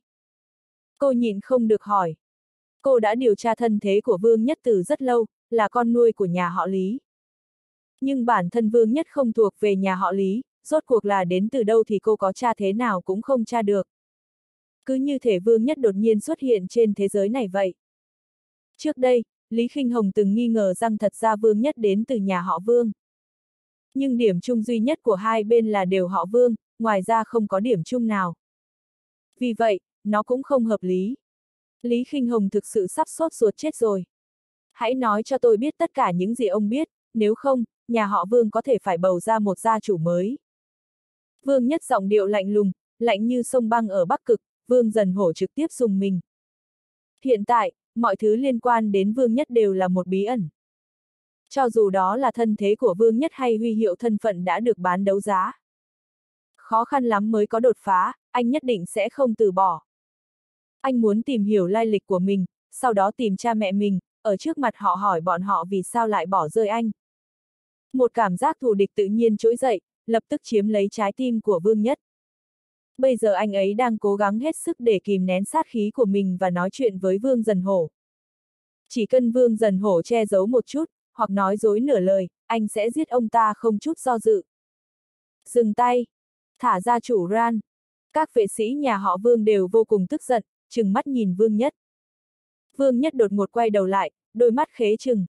Cô nhịn không được hỏi. Cô đã điều tra thân thế của Vương Nhất từ rất lâu, là con nuôi của nhà họ Lý. Nhưng bản thân Vương Nhất không thuộc về nhà họ Lý, rốt cuộc là đến từ đâu thì cô có tra thế nào cũng không tra được. Cứ như thể Vương Nhất đột nhiên xuất hiện trên thế giới này vậy. Trước đây, Lý Khinh Hồng từng nghi ngờ rằng thật ra Vương Nhất đến từ nhà họ Vương. Nhưng điểm chung duy nhất của hai bên là đều họ Vương, ngoài ra không có điểm chung nào. Vì vậy, nó cũng không hợp lý. Lý Khinh Hồng thực sự sắp sốt ruột chết rồi. Hãy nói cho tôi biết tất cả những gì ông biết, nếu không, nhà họ Vương có thể phải bầu ra một gia chủ mới. Vương Nhất giọng điệu lạnh lùng, lạnh như sông băng ở Bắc Cực, Vương Dần Hổ trực tiếp dùng mình. Hiện tại, mọi thứ liên quan đến Vương Nhất đều là một bí ẩn. Cho dù đó là thân thế của Vương Nhất hay huy hiệu thân phận đã được bán đấu giá. Khó khăn lắm mới có đột phá, anh nhất định sẽ không từ bỏ. Anh muốn tìm hiểu lai lịch của mình, sau đó tìm cha mẹ mình, ở trước mặt họ hỏi bọn họ vì sao lại bỏ rơi anh. Một cảm giác thù địch tự nhiên trỗi dậy, lập tức chiếm lấy trái tim của Vương Nhất. Bây giờ anh ấy đang cố gắng hết sức để kìm nén sát khí của mình và nói chuyện với Vương Dần Hổ. Chỉ cần Vương Dần Hổ che giấu một chút, hoặc nói dối nửa lời, anh sẽ giết ông ta không chút do dự. Dừng tay! Thả ra chủ Ran! Các vệ sĩ nhà họ Vương đều vô cùng tức giận, trừng mắt nhìn Vương Nhất. Vương Nhất đột ngột quay đầu lại, đôi mắt khế trừng.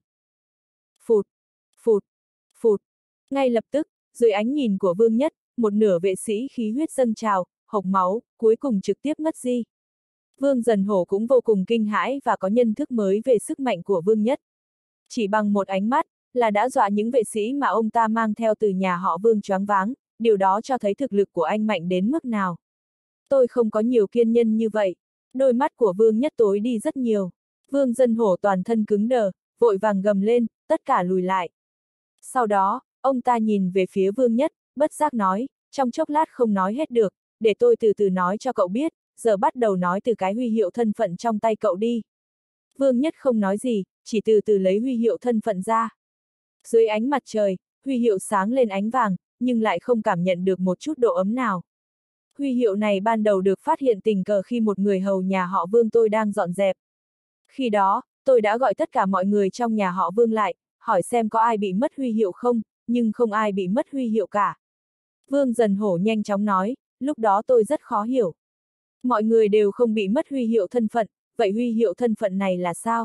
Phụt! Phụt! Phụt! Ngay lập tức, dưới ánh nhìn của Vương Nhất, một nửa vệ sĩ khí huyết dâng trào, hộc máu, cuối cùng trực tiếp ngất đi. Vương Dần Hổ cũng vô cùng kinh hãi và có nhận thức mới về sức mạnh của Vương Nhất. Chỉ bằng một ánh mắt, là đã dọa những vệ sĩ mà ông ta mang theo từ nhà họ Vương choáng váng, điều đó cho thấy thực lực của anh mạnh đến mức nào. Tôi không có nhiều kiên nhẫn như vậy. Đôi mắt của Vương Nhất tối đi rất nhiều. Vương Dần Hổ toàn thân cứng đờ, vội vàng gầm lên, tất cả lùi lại. Sau đó, ông ta nhìn về phía Vương Nhất, bất giác nói, trong chốc lát không nói hết được, để tôi từ từ nói cho cậu biết, giờ bắt đầu nói từ cái huy hiệu thân phận trong tay cậu đi. Vương Nhất không nói gì, chỉ từ từ lấy huy hiệu thân phận ra. Dưới ánh mặt trời, huy hiệu sáng lên ánh vàng, nhưng lại không cảm nhận được một chút độ ấm nào. Huy hiệu này ban đầu được phát hiện tình cờ khi một người hầu nhà họ Vương tôi đang dọn dẹp. Khi đó, tôi đã gọi tất cả mọi người trong nhà họ Vương lại, hỏi xem có ai bị mất huy hiệu không, nhưng không ai bị mất huy hiệu cả. Vương Dần Hổ nhanh chóng nói, lúc đó tôi rất khó hiểu. Mọi người đều không bị mất huy hiệu thân phận, vậy huy hiệu thân phận này là sao?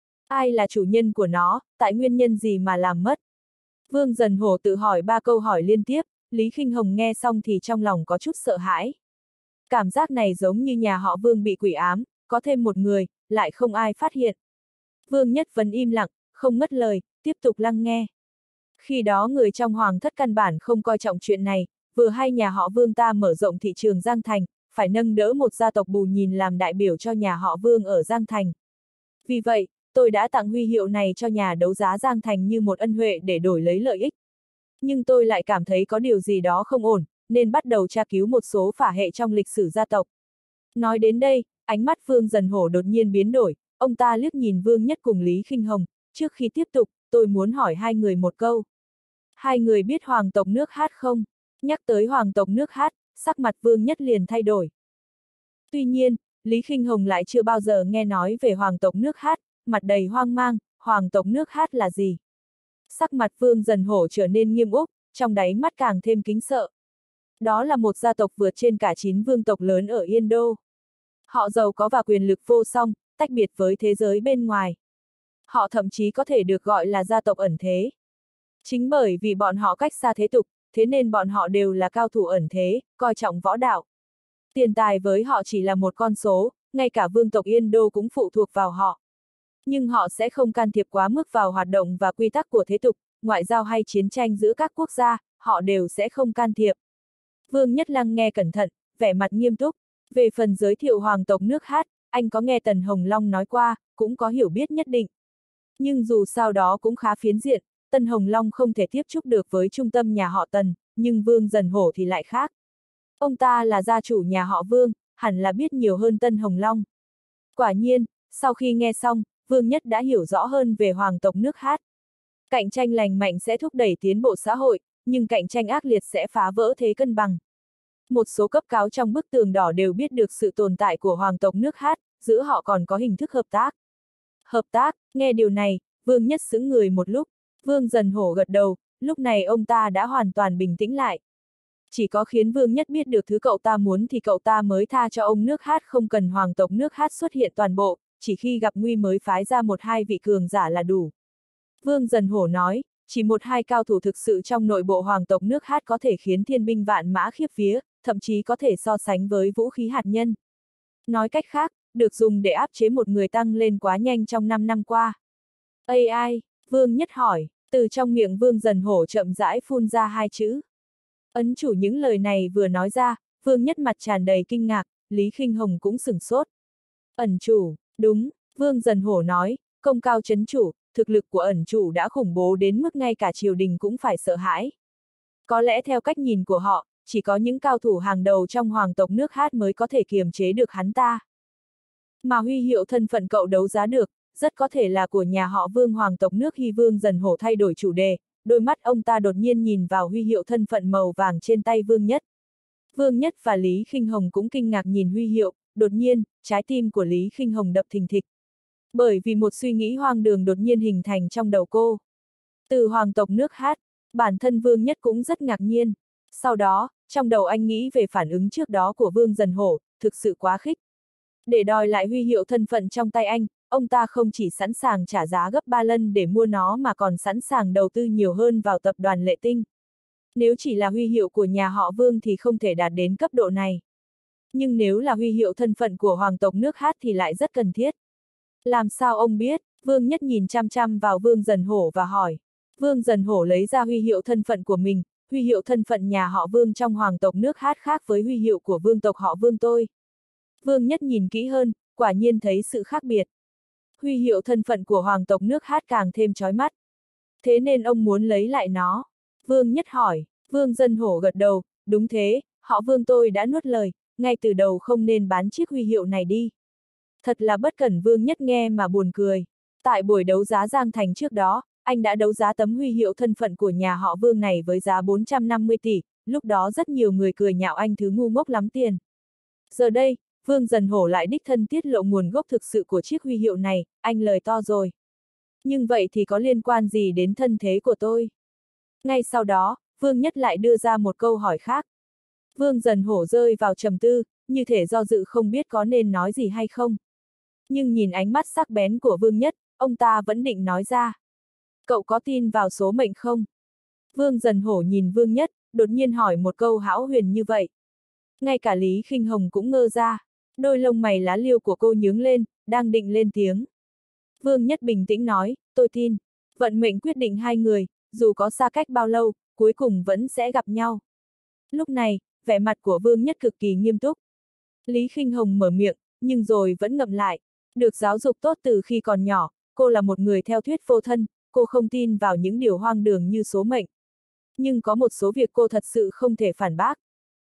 Ai là chủ nhân của nó, tại nguyên nhân gì mà làm mất? Vương Dần Hổ tự hỏi 3 câu hỏi liên tiếp, Lý Khinh Hồng nghe xong thì trong lòng có chút sợ hãi. Cảm giác này giống như nhà họ Vương bị quỷ ám, có thêm một người, lại không ai phát hiện. Vương Nhất vẫn im lặng, không ngất lời, tiếp tục lắng nghe. Khi đó người trong hoàng thất căn bản không coi trọng chuyện này, vừa hay nhà họ Vương ta mở rộng thị trường Giang Thành, phải nâng đỡ một gia tộc bù nhìn làm đại biểu cho nhà họ Vương ở Giang Thành. Vì vậy, tôi đã tặng huy hiệu này cho nhà đấu giá Giang Thành như một ân huệ để đổi lấy lợi ích. Nhưng tôi lại cảm thấy có điều gì đó không ổn, nên bắt đầu tra cứu một số phả hệ trong lịch sử gia tộc. Nói đến đây, ánh mắt Vương Dần Hổ đột nhiên biến đổi, ông ta liếc nhìn Vương Nhất cùng Lý Khinh Hồng, trước khi tiếp tục, tôi muốn hỏi hai người một câu. Hai người biết hoàng tộc nước Hát không? Nhắc tới hoàng tộc nước Hát, sắc mặt Vương Nhất liền thay đổi. Tuy nhiên, Lý Khinh Hồng lại chưa bao giờ nghe nói về hoàng tộc nước Hát, mặt đầy hoang mang, hoàng tộc nước Hát là gì? Sắc mặt Vương Dần Hổ trở nên nghiêm úc, trong đáy mắt càng thêm kính sợ. Đó là một gia tộc vượt trên cả 9 vương tộc lớn ở Yên Đô. Họ giàu có và quyền lực vô song, tách biệt với thế giới bên ngoài. Họ thậm chí có thể được gọi là gia tộc ẩn thế. Chính bởi vì bọn họ cách xa thế tục, thế nên bọn họ đều là cao thủ ẩn thế, coi trọng võ đạo. Tiền tài với họ chỉ là một con số, ngay cả vương tộc Yên Đô cũng phụ thuộc vào họ. Nhưng họ sẽ không can thiệp quá mức vào hoạt động và quy tắc của thế tục, ngoại giao hay chiến tranh giữa các quốc gia, họ đều sẽ không can thiệp. Vương Nhất Lăng nghe cẩn thận, vẻ mặt nghiêm túc. Về phần giới thiệu hoàng tộc nước Hát, anh có nghe Tần Hồng Long nói qua, cũng có hiểu biết nhất định. Nhưng dù sao đó cũng khá phiến diện, Tần Hồng Long không thể tiếp xúc được với trung tâm nhà họ Tần, nhưng Vương Dần Hổ thì lại khác. Ông ta là gia chủ nhà họ Vương, hẳn là biết nhiều hơn Tân Hồng Long. Quả nhiên, sau khi nghe xong, Vương Nhất đã hiểu rõ hơn về hoàng tộc nước Hát. Cạnh tranh lành mạnh sẽ thúc đẩy tiến bộ xã hội, nhưng cạnh tranh ác liệt sẽ phá vỡ thế cân bằng. Một số cấp cáo trong bức tường đỏ đều biết được sự tồn tại của hoàng tộc nước Hát, giữa họ còn có hình thức hợp tác. Hợp tác, nghe điều này, Vương Nhất sững người một lúc, Vương Dần Hổ gật đầu, lúc này ông ta đã hoàn toàn bình tĩnh lại. Chỉ có khiến Vương Nhất biết được thứ cậu ta muốn thì cậu ta mới tha cho ông nước Hát, không cần hoàng tộc nước Hát xuất hiện toàn bộ, chỉ khi gặp nguy mới phái ra một hai vị cường giả là đủ. Vương Dần Hổ nói, chỉ một hai cao thủ thực sự trong nội bộ hoàng tộc nước Hát có thể khiến thiên binh vạn mã khiếp vía, thậm chí có thể so sánh với vũ khí hạt nhân. Nói cách khác, được dùng để áp chế một người tăng lên quá nhanh trong 5 năm qua. AI, Vương Nhất hỏi, từ trong miệng Vương Dần Hổ chậm rãi phun ra hai chữ. Ấn chủ những lời này vừa nói ra, Vương Nhất mặt tràn đầy kinh ngạc, Lý Khinh Hồng cũng sửng sốt. Ẩn chủ, đúng, Vương Dần Hổ nói, công cao chấn chủ, thực lực của ẩn chủ đã khủng bố đến mức ngay cả triều đình cũng phải sợ hãi. Có lẽ theo cách nhìn của họ, chỉ có những cao thủ hàng đầu trong hoàng tộc nước Hát mới có thể kiềm chế được hắn ta. Mà huy hiệu thân phận cậu đấu giá được, rất có thể là của nhà họ Vương hoàng tộc nước Hy. Vương Dần Hổ thay đổi chủ đề, đôi mắt ông ta đột nhiên nhìn vào huy hiệu thân phận màu vàng trên tay Vương Nhất. Vương Nhất và Lý Khinh Hồng cũng kinh ngạc nhìn huy hiệu, đột nhiên, trái tim của Lý Khinh Hồng đập thình thịch. Bởi vì một suy nghĩ hoang đường đột nhiên hình thành trong đầu cô. Từ hoàng tộc nước Hát, bản thân Vương Nhất cũng rất ngạc nhiên. Sau đó, trong đầu anh nghĩ về phản ứng trước đó của Vương Dần Hổ, thực sự quá khích. Để đòi lại huy hiệu thân phận trong tay anh, ông ta không chỉ sẵn sàng trả giá gấp 3 lần để mua nó mà còn sẵn sàng đầu tư nhiều hơn vào tập đoàn Lệ Tinh. Nếu chỉ là huy hiệu của nhà họ Vương thì không thể đạt đến cấp độ này. Nhưng nếu là huy hiệu thân phận của hoàng tộc nước Hát thì lại rất cần thiết. Làm sao ông biết? Vương Nhất nhìn chăm chăm vào Vương Dần Hổ và hỏi. Vương Dần Hổ lấy ra huy hiệu thân phận của mình, huy hiệu thân phận nhà họ Vương trong hoàng tộc nước Hát khác với huy hiệu của vương tộc họ Vương tôi. Vương Nhất nhìn kỹ hơn, quả nhiên thấy sự khác biệt. Huy hiệu thân phận của hoàng tộc nước Hát càng thêm chói mắt. Thế nên ông muốn lấy lại nó. Vương Nhất hỏi, Vương Dần Hổ gật đầu, đúng thế, họ Vương tôi đã nuốt lời, ngay từ đầu không nên bán chiếc huy hiệu này đi. Thật là bất cẩn. Vương Nhất nghe mà buồn cười. Tại buổi đấu giá Giang Thành trước đó, anh đã đấu giá tấm huy hiệu thân phận của nhà họ Vương này với giá 450 tỷ, lúc đó rất nhiều người cười nhạo anh thứ ngu ngốc lắm tiền. Giờ đây, Vương Dần Hổ lại đích thân tiết lộ nguồn gốc thực sự của chiếc huy hiệu này, anh lời to rồi. Nhưng vậy thì có liên quan gì đến thân thế của tôi? Ngay sau đó, Vương Nhất lại đưa ra một câu hỏi khác. Vương Dần Hổ rơi vào trầm tư, như thể do dự không biết có nên nói gì hay không. Nhưng nhìn ánh mắt sắc bén của Vương Nhất, ông ta vẫn định nói ra. Cậu có tin vào số mệnh không? Vương Dần Hổ nhìn Vương Nhất, đột nhiên hỏi một câu hão huyền như vậy. Ngay cả Lý Khinh Hồng cũng ngơ ra, đôi lông mày lá liêu của cô nhướng lên, đang định lên tiếng. Vương Nhất bình tĩnh nói, tôi tin, vận mệnh quyết định hai người, dù có xa cách bao lâu, cuối cùng vẫn sẽ gặp nhau. Lúc này, vẻ mặt của Vương Nhất cực kỳ nghiêm túc. Lý Khinh Hồng mở miệng, nhưng rồi vẫn ngậm lại. Được giáo dục tốt từ khi còn nhỏ, cô là một người theo thuyết vô thân, cô không tin vào những điều hoang đường như số mệnh. Nhưng có một số việc cô thật sự không thể phản bác.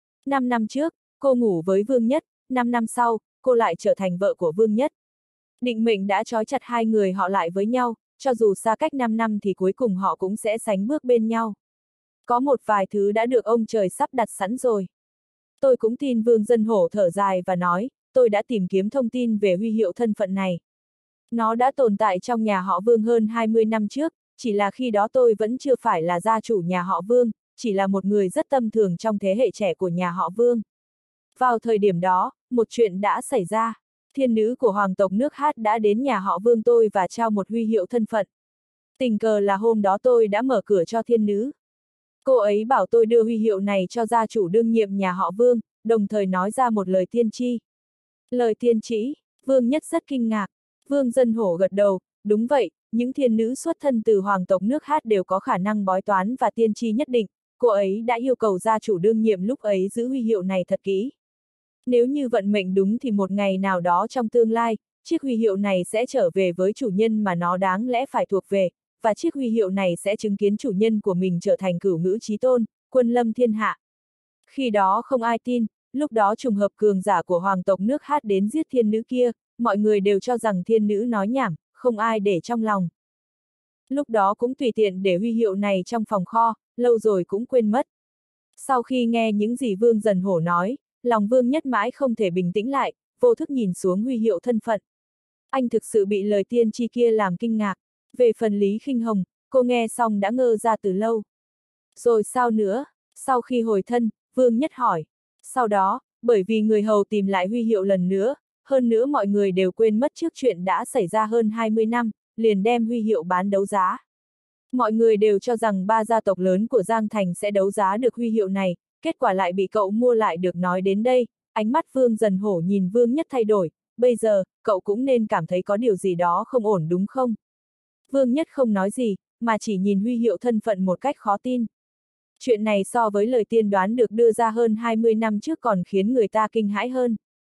5 năm trước, cô ngủ với Vương Nhất, 5 năm sau, cô lại trở thành vợ của Vương Nhất. Định mệnh đã trói chặt hai người họ lại với nhau, cho dù xa cách 5 năm thì cuối cùng họ cũng sẽ sánh bước bên nhau. Có một vài thứ đã được ông trời sắp đặt sẵn rồi. Tôi cũng tin. Vương Dần Hổ thở dài và nói, tôi đã tìm kiếm thông tin về huy hiệu thân phận này. Nó đã tồn tại trong nhà họ Vương hơn 20 năm trước, chỉ là khi đó tôi vẫn chưa phải là gia chủ nhà họ Vương, chỉ là một người rất tầm thường trong thế hệ trẻ của nhà họ Vương. Vào thời điểm đó, một chuyện đã xảy ra. Thiên nữ của hoàng tộc nước Hát đã đến nhà họ Vương tôi và trao một huy hiệu thân phận. Tình cờ là hôm đó tôi đã mở cửa cho thiên nữ. Cô ấy bảo tôi đưa huy hiệu này cho gia chủ đương nhiệm nhà họ Vương, đồng thời nói ra một lời tiên tri. Lời tiên tri? Vương Nhất rất kinh ngạc. Vương Dần Hổ gật đầu, đúng vậy, những thiên nữ xuất thân từ hoàng tộc nước Hát đều có khả năng bói toán và tiên tri nhất định, cô ấy đã yêu cầu gia chủ đương nhiệm lúc ấy giữ huy hiệu này thật kỹ. Nếu như vận mệnh đúng thì một ngày nào đó trong tương lai, chiếc huy hiệu này sẽ trở về với chủ nhân mà nó đáng lẽ phải thuộc về, và chiếc huy hiệu này sẽ chứng kiến chủ nhân của mình trở thành cửu ngũ chí tôn, quân lâm thiên hạ. Khi đó không ai tin, lúc đó trùng hợp cường giả của hoàng tộc nước Hát đến giết thiên nữ kia, mọi người đều cho rằng thiên nữ nói nhảm, không ai để trong lòng. Lúc đó cũng tùy tiện để huy hiệu này trong phòng kho, lâu rồi cũng quên mất. Sau khi nghe những gì Vương Dần Hổ nói, lòng Vương Nhất mãi không thể bình tĩnh lại, vô thức nhìn xuống huy hiệu thân phận. Anh thực sự bị lời tiên tri kia làm kinh ngạc. Về phần Lý Khinh Hồng, cô nghe xong đã ngơ ra từ lâu. Rồi sao nữa? Sau khi hồi thân, Vương Nhất hỏi. Sau đó, bởi vì người hầu tìm lại huy hiệu lần nữa, hơn nữa mọi người đều quên mất trước chuyện đã xảy ra hơn 20 năm, liền đem huy hiệu bán đấu giá. Mọi người đều cho rằng ba gia tộc lớn của Giang Thành sẽ đấu giá được huy hiệu này, kết quả lại bị cậu mua lại được. Nói đến đây, ánh mắt Vương Dần Hổ nhìn Vương Nhất thay đổi, bây giờ, cậu cũng nên cảm thấy có điều gì đó không ổn đúng không? Vương Nhất không nói gì, mà chỉ nhìn huy hiệu thân phận một cách khó tin. Chuyện này so với lời tiên đoán được đưa ra hơn 20 năm trước còn khiến người ta kinh hãi hơn.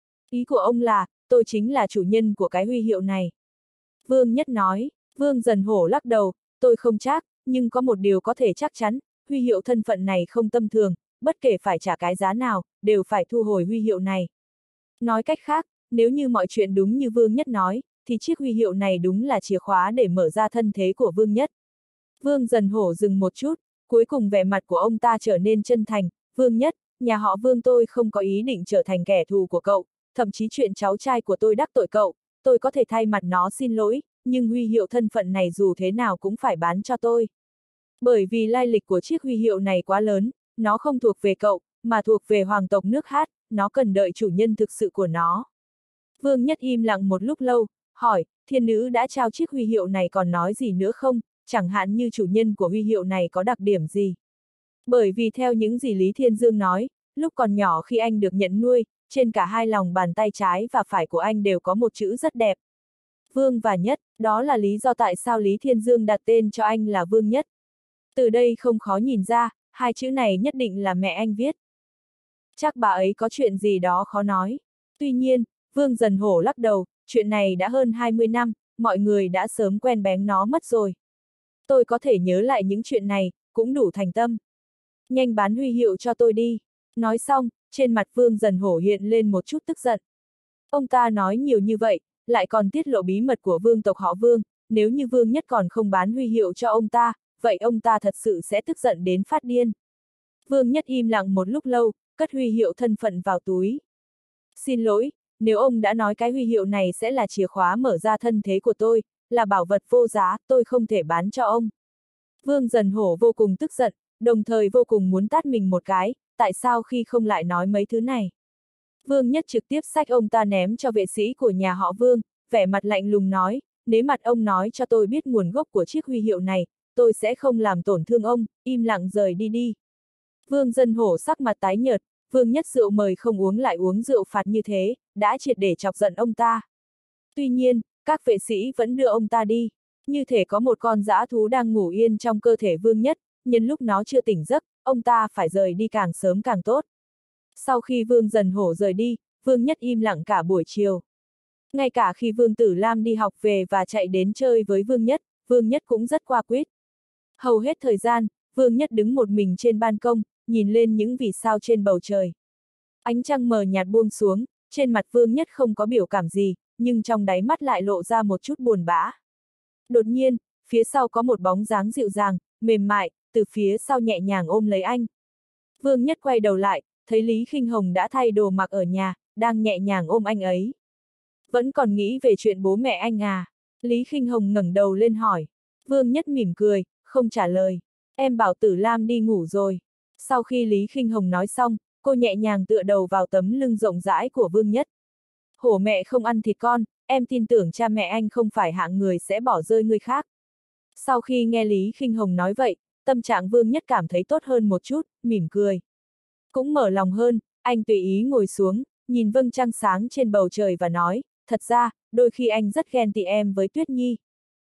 Ý của ông là, tôi chính là chủ nhân của cái huy hiệu này. Vương Nhất nói. Vương Dần Hổ lắc đầu, tôi không chắc, nhưng có một điều có thể chắc chắn, huy hiệu thân phận này không tầm thường, bất kể phải trả cái giá nào, đều phải thu hồi huy hiệu này. Nói cách khác, nếu như mọi chuyện đúng như Vương Nhất nói, thì chiếc huy hiệu này đúng là chìa khóa để mở ra thân thế của Vương Nhất. Vương Dần Hổ dừng một chút, cuối cùng vẻ mặt của ông ta trở nên chân thành. Vương Nhất, nhà họ Vương tôi không có ý định trở thành kẻ thù của cậu, thậm chí chuyện cháu trai của tôi đắc tội cậu, tôi có thể thay mặt nó xin lỗi, nhưng huy hiệu thân phận này dù thế nào cũng phải bán cho tôi. Bởi vì lai lịch của chiếc huy hiệu này quá lớn, nó không thuộc về cậu, mà thuộc về hoàng tộc nước Hát, nó cần đợi chủ nhân thực sự của nó. Vương Nhất im lặng một lúc lâu, hỏi, thiên nữ đã trao chiếc huy hiệu này còn nói gì nữa không, chẳng hạn như chủ nhân của huy hiệu này có đặc điểm gì? Bởi vì theo những gì Lý Thiên Dương nói, lúc còn nhỏ khi anh được nhận nuôi, trên cả hai lòng bàn tay trái và phải của anh đều có một chữ rất đẹp. Vương và Nhất, đó là lý do tại sao Lý Thiên Dương đặt tên cho anh là Vương Nhất. Từ đây không khó nhìn ra, hai chữ này nhất định là mẹ anh viết. Chắc bà ấy có chuyện gì đó khó nói. Tuy nhiên, Vương Dần Hổ lắc đầu, chuyện này đã hơn 20 năm, mọi người đã sớm quen bén nó mất rồi. Tôi có thể nhớ lại những chuyện này, cũng đủ thành tâm. Nhanh bán huy hiệu cho tôi đi. Nói xong, trên mặt Vương Dần Hổ hiện lên một chút tức giận. Ông ta nói nhiều như vậy, lại còn tiết lộ bí mật của vương tộc họ Vương, nếu như Vương Nhất còn không bán huy hiệu cho ông ta, vậy ông ta thật sự sẽ tức giận đến phát điên. Vương Nhất im lặng một lúc lâu, cất huy hiệu thân phận vào túi. Xin lỗi, nếu ông đã nói cái huy hiệu này sẽ là chìa khóa mở ra thân thế của tôi, là bảo vật vô giá, tôi không thể bán cho ông. Vương Dần Hổ vô cùng tức giận, đồng thời vô cùng muốn tát mình một cái, tại sao khi không lại nói mấy thứ này. Vương Nhất trực tiếp xách ông ta ném cho vệ sĩ của nhà họ Vương, vẻ mặt lạnh lùng nói, nếu mặt ông nói cho tôi biết nguồn gốc của chiếc huy hiệu này, tôi sẽ không làm tổn thương ông, im lặng rời đi đi. Vương Dần Hổ sắc mặt tái nhợt, Vương Nhất rượu mời không uống lại uống rượu phạt như thế, đã triệt để chọc giận ông ta. Tuy nhiên, các vệ sĩ vẫn đưa ông ta đi, như thể có một con dã thú đang ngủ yên trong cơ thể Vương Nhất, nhân lúc nó chưa tỉnh giấc, ông ta phải rời đi càng sớm càng tốt. Sau khi Vương Dần Hổ rời đi, Vương Nhất im lặng cả buổi chiều. Ngay cả khi Vương Tử Lam đi học về và chạy đến chơi với Vương Nhất cũng rất qua quýt. Hầu hết thời gian, Vương Nhất đứng một mình trên ban công, nhìn lên những vì sao trên bầu trời. Ánh trăng mờ nhạt buông xuống, trên mặt Vương Nhất không có biểu cảm gì, nhưng trong đáy mắt lại lộ ra một chút buồn bã. Đột nhiên, phía sau có một bóng dáng dịu dàng, mềm mại, từ phía sau nhẹ nhàng ôm lấy anh. Vương Nhất quay đầu lại, thấy Lý Khinh Hồng đã thay đồ mặc ở nhà, đang nhẹ nhàng ôm anh ấy. Vẫn còn nghĩ về chuyện bố mẹ anh à? Lý Khinh Hồng ngẩng đầu lên hỏi. Vương Nhất mỉm cười, không trả lời. Em bảo Tử Lam đi ngủ rồi. Sau khi Lý Khinh Hồng nói xong, cô nhẹ nhàng tựa đầu vào tấm lưng rộng rãi của Vương Nhất. Hổ mẹ không ăn thịt con, em tin tưởng cha mẹ anh không phải hạng người sẽ bỏ rơi người khác. Sau khi nghe Lý Khinh Hồng nói vậy, tâm trạng Vương Nhất cảm thấy tốt hơn một chút, mỉm cười. Cũng mở lòng hơn, anh tùy ý ngồi xuống, nhìn vầng trăng sáng trên bầu trời và nói, thật ra, đôi khi anh rất ghen tị em với Tuyết Nhi.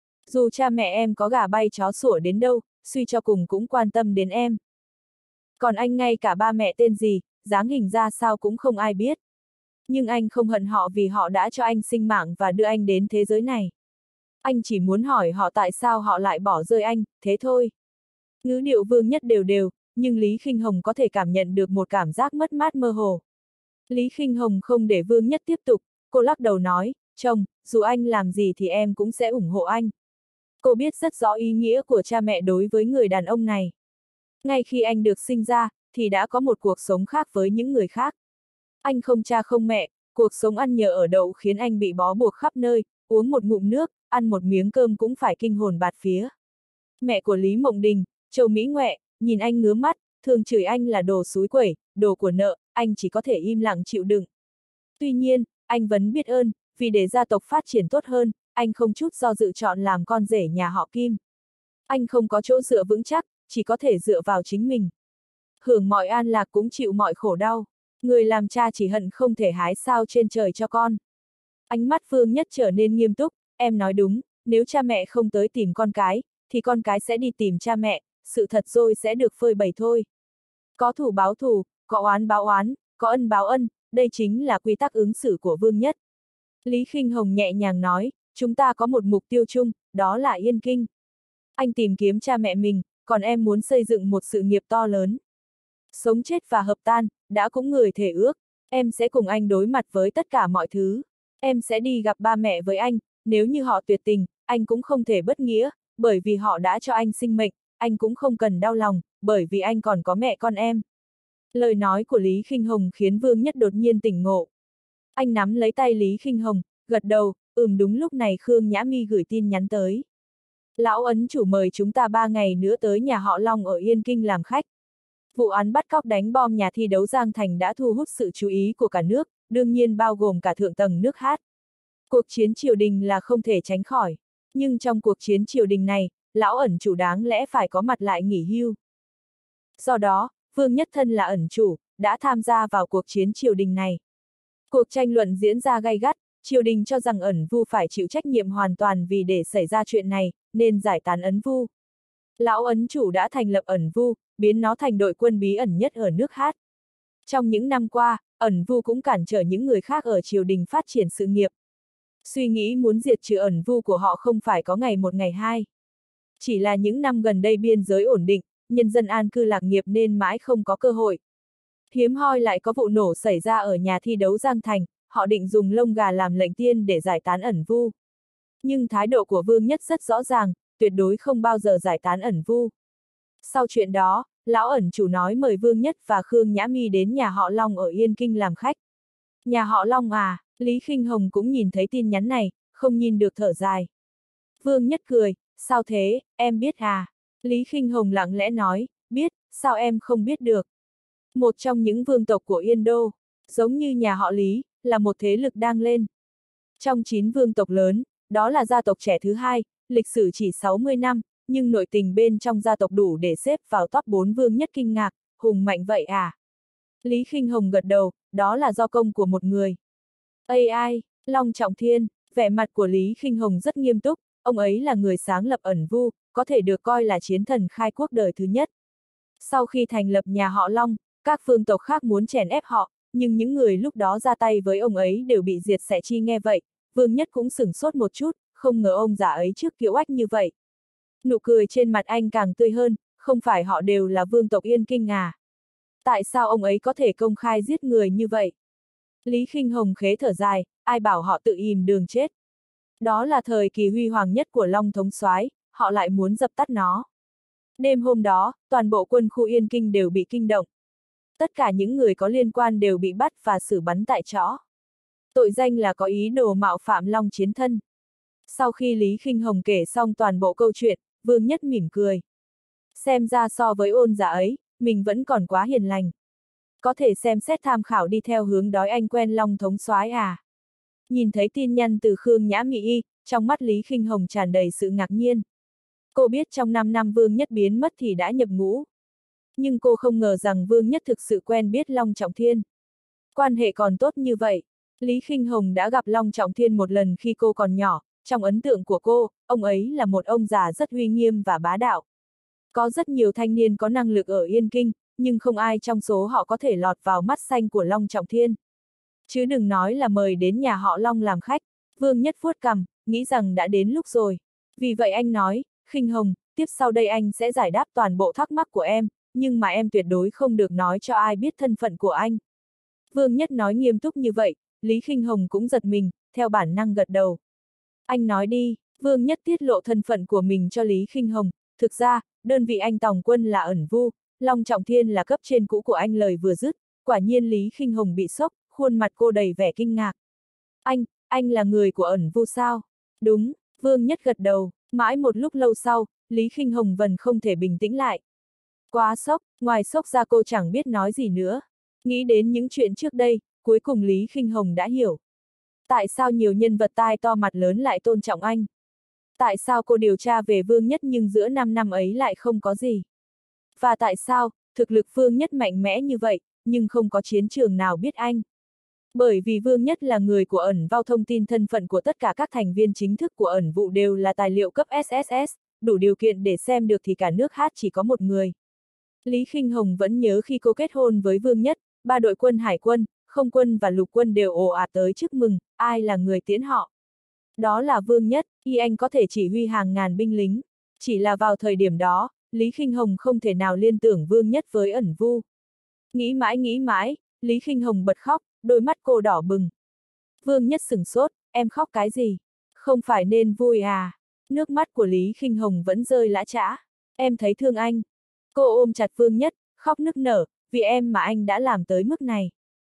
Dù cha mẹ em có gà bay chó sủa đến đâu, suy cho cùng cũng quan tâm đến em. Còn anh ngay cả ba mẹ tên gì, dáng hình ra sao cũng không ai biết. Nhưng anh không hận họ vì họ đã cho anh sinh mạng và đưa anh đến thế giới này. Anh chỉ muốn hỏi họ tại sao họ lại bỏ rơi anh, thế thôi. Ngữ điệu Vương Nhất đều đều, nhưng Lý Khinh Hồng có thể cảm nhận được một cảm giác mất mát mơ hồ. Lý Khinh Hồng không để Vương Nhất tiếp tục, cô lắc đầu nói, chồng, dù anh làm gì thì em cũng sẽ ủng hộ anh. Cô biết rất rõ ý nghĩa của cha mẹ đối với người đàn ông này. Ngay khi anh được sinh ra, thì đã có một cuộc sống khác với những người khác. Anh không cha không mẹ, cuộc sống ăn nhờ ở đậu khiến anh bị bó buộc khắp nơi, uống một ngụm nước, ăn một miếng cơm cũng phải kinh hồn bạt phía. Mẹ của Lý Mộng Đình, Châu Mỹ Ngoẹ, nhìn anh ngứa mắt, thường chửi anh là đồ xúi quẩy, đồ của nợ, anh chỉ có thể im lặng chịu đựng. Tuy nhiên, anh vẫn biết ơn, vì để gia tộc phát triển tốt hơn, anh không chút do dự chọn làm con rể nhà họ Kim. Anh không có chỗ dựa vững chắc, chỉ có thể dựa vào chính mình. Hưởng mọi an lạc cũng chịu mọi khổ đau. Người làm cha chỉ hận không thể hái sao trên trời cho con. Ánh mắt Vương Nhất trở nên nghiêm túc, em nói đúng, nếu cha mẹ không tới tìm con cái, thì con cái sẽ đi tìm cha mẹ, sự thật rồi sẽ được phơi bày thôi. Có thù báo thù, có oán báo oán, có ân báo ân, đây chính là quy tắc ứng xử của Vương Nhất. Lý Khinh Hồng nhẹ nhàng nói, chúng ta có một mục tiêu chung, đó là Yên Kinh. Anh tìm kiếm cha mẹ mình, còn em muốn xây dựng một sự nghiệp to lớn. Sống chết và hợp tan, đã cũng người thể ước, em sẽ cùng anh đối mặt với tất cả mọi thứ. Em sẽ đi gặp ba mẹ với anh, nếu như họ tuyệt tình, anh cũng không thể bất nghĩa, bởi vì họ đã cho anh sinh mệnh, anh cũng không cần đau lòng, bởi vì anh còn có mẹ con em. Lời nói của Lý Khinh Hồng khiến Vương Nhất đột nhiên tỉnh ngộ. Anh nắm lấy tay Lý Khinh Hồng, gật đầu, đúng lúc này Khương Nhã Mi gửi tin nhắn tới. Lão ấn chủ mời chúng ta 3 ngày nữa tới nhà họ Long ở Yên Kinh làm khách. Vụ án bắt cóc đánh bom nhà thi đấu Giang Thành đã thu hút sự chú ý của cả nước, đương nhiên bao gồm cả thượng tầng nước hát. Cuộc chiến triều đình là không thể tránh khỏi. Nhưng trong cuộc chiến triều đình này, lão ẩn chủ đáng lẽ phải có mặt lại nghỉ hưu. Do đó, Vương Nhất thân là ẩn chủ, đã tham gia vào cuộc chiến triều đình này. Cuộc tranh luận diễn ra gay gắt, triều đình cho rằng ẩn vu phải chịu trách nhiệm hoàn toàn vì để xảy ra chuyện này, nên giải tán ẩn vu. Lão ấn chủ đã thành lập ẩn vu, biến nó thành đội quân bí ẩn nhất ở nước hát. Trong những năm qua, ẩn vu cũng cản trở những người khác ở triều đình phát triển sự nghiệp. Suy nghĩ muốn diệt trừ ẩn vu của họ không phải có ngày một ngày hai. Chỉ là những năm gần đây biên giới ổn định, nhân dân an cư lạc nghiệp nên mãi không có cơ hội. Hiếm hoi lại có vụ nổ xảy ra ở nhà thi đấu Giang Thành, họ định dùng lông gà làm lệnh tiên để giải tán ẩn vu. Nhưng thái độ của Vương Nhất rất rõ ràng, tuyệt đối không bao giờ giải tán ẩn vu. Sau chuyện đó, lão ẩn chủ nói mời Vương Nhất và Khương Nhã Mi đến nhà họ Long ở Yên Kinh làm khách. Nhà họ Long à, Lý Khinh Hồng cũng nhìn thấy tin nhắn này, không nhìn được thở dài. Vương Nhất cười, sao thế, em biết à? Lý Khinh Hồng lặng lẽ nói, biết, sao em không biết được? Một trong những vương tộc của Yên Đô, giống như nhà họ Lý, là một thế lực đang lên. Trong 9 vương tộc lớn, đó là gia tộc trẻ thứ hai, lịch sử chỉ 60 năm, nhưng nội tình bên trong gia tộc đủ để xếp vào top 4 vương nhất kinh ngạc, hùng mạnh vậy à? Lý Khinh Hồng gật đầu, đó là do công của một người. AI, Long Trọng Thiên, vẻ mặt của Lý Khinh Hồng rất nghiêm túc, ông ấy là người sáng lập ẩn vu, có thể được coi là chiến thần khai quốc đời thứ nhất. Sau khi thành lập nhà họ Long, các vương tộc khác muốn chèn ép họ, nhưng những người lúc đó ra tay với ông ấy đều bị diệt sẻ chi nghe vậy, Vương Nhất cũng sửng sốt một chút, không ngờ ông già ấy trước kiêu ách như vậy. Nụ cười trên mặt anh càng tươi hơn, không phải họ đều là vương tộc Yên Kinh à? Tại sao ông ấy có thể công khai giết người như vậy? Lý Khinh Hồng khế thở dài, ai bảo họ tự ìm đường chết. Đó là thời kỳ huy hoàng nhất của Long thống soái, họ lại muốn dập tắt nó. Đêm hôm đó, toàn bộ quân khu Yên Kinh đều bị kinh động. Tất cả những người có liên quan đều bị bắt và xử bắn tại chỗ. Tội danh là có ý đồ mạo phạm Long chiến thân. Sau khi Lý Khinh Hồng kể xong toàn bộ câu chuyện, Vương Nhất mỉm cười. Xem ra so với ôn giả ấy, mình vẫn còn quá hiền lành. Có thể xem xét tham khảo đi theo hướng đói anh quen Long thống soái à. Nhìn thấy tin nhắn từ Khương Nhã Mỹ, trong mắt Lý Khinh Hồng tràn đầy sự ngạc nhiên. Cô biết trong 5 năm Vương Nhất biến mất thì đã nhập ngũ. Nhưng cô không ngờ rằng Vương Nhất thực sự quen biết Long Trọng Thiên. Quan hệ còn tốt như vậy. Lý Khinh Hồng đã gặp Long Trọng Thiên một lần khi cô còn nhỏ, trong ấn tượng của cô, ông ấy là một ông già rất uy nghiêm và bá đạo. Có rất nhiều thanh niên có năng lực ở Yên Kinh, nhưng không ai trong số họ có thể lọt vào mắt xanh của Long Trọng Thiên. Chứ đừng nói là mời đến nhà họ Long làm khách. Vương Nhất vuốt cằm, nghĩ rằng đã đến lúc rồi. Vì vậy anh nói, Khinh Hồng, tiếp sau đây anh sẽ giải đáp toàn bộ thắc mắc của em, nhưng mà em tuyệt đối không được nói cho ai biết thân phận của anh. Vương Nhất nói nghiêm túc như vậy, Lý Khinh Hồng cũng giật mình, theo bản năng gật đầu. Anh nói đi, Vương Nhất tiết lộ thân phận của mình cho Lý Khinh Hồng, thực ra, đơn vị anh Tòng Quân là ẩn vu, Long Trọng Thiên là cấp trên cũ của anh lời vừa dứt, quả nhiên Lý Khinh Hồng bị sốc, khuôn mặt cô đầy vẻ kinh ngạc. Anh là người của ẩn vu sao? Đúng, Vương Nhất gật đầu, mãi một lúc lâu sau, Lý Khinh Hồng vẫn không thể bình tĩnh lại. Quá sốc, ngoài sốc ra cô chẳng biết nói gì nữa. Nghĩ đến những chuyện trước đây, cuối cùng Lý Khinh Hồng đã hiểu. Tại sao nhiều nhân vật tai to mặt lớn lại tôn trọng anh? Tại sao cô điều tra về Vương Nhất nhưng giữa 5 năm ấy lại không có gì? Và tại sao, thực lực Vương Nhất mạnh mẽ như vậy, nhưng không có chiến trường nào biết anh? Bởi vì Vương Nhất là người của ẩn vào, thông tin thân phận của tất cả các thành viên chính thức của ẩn vụ đều là tài liệu cấp SSS, đủ điều kiện để xem được thì cả nước hát chỉ có một người. Lý Khinh Hồng vẫn nhớ khi cô kết hôn với Vương Nhất, 3 đội quân hải quân, không quân và lục quân đều ồ ạt tới chúc mừng, ai là người tiễn họ? Đó là Vương Nhất, anh có thể chỉ huy hàng ngàn binh lính. Chỉ là vào thời điểm đó, Lý Khinh Hồng không thể nào liên tưởng Vương Nhất với ẩn vu. Nghĩ mãi, Lý Khinh Hồng bật khóc, đôi mắt cô đỏ bừng. Vương Nhất sửng sốt, em khóc cái gì? Không phải nên vui à? Nước mắt của Lý Khinh Hồng vẫn rơi lã chã. Em thấy thương anh. Cô ôm chặt Vương Nhất, khóc nức nở, vì em mà anh đã làm tới mức này.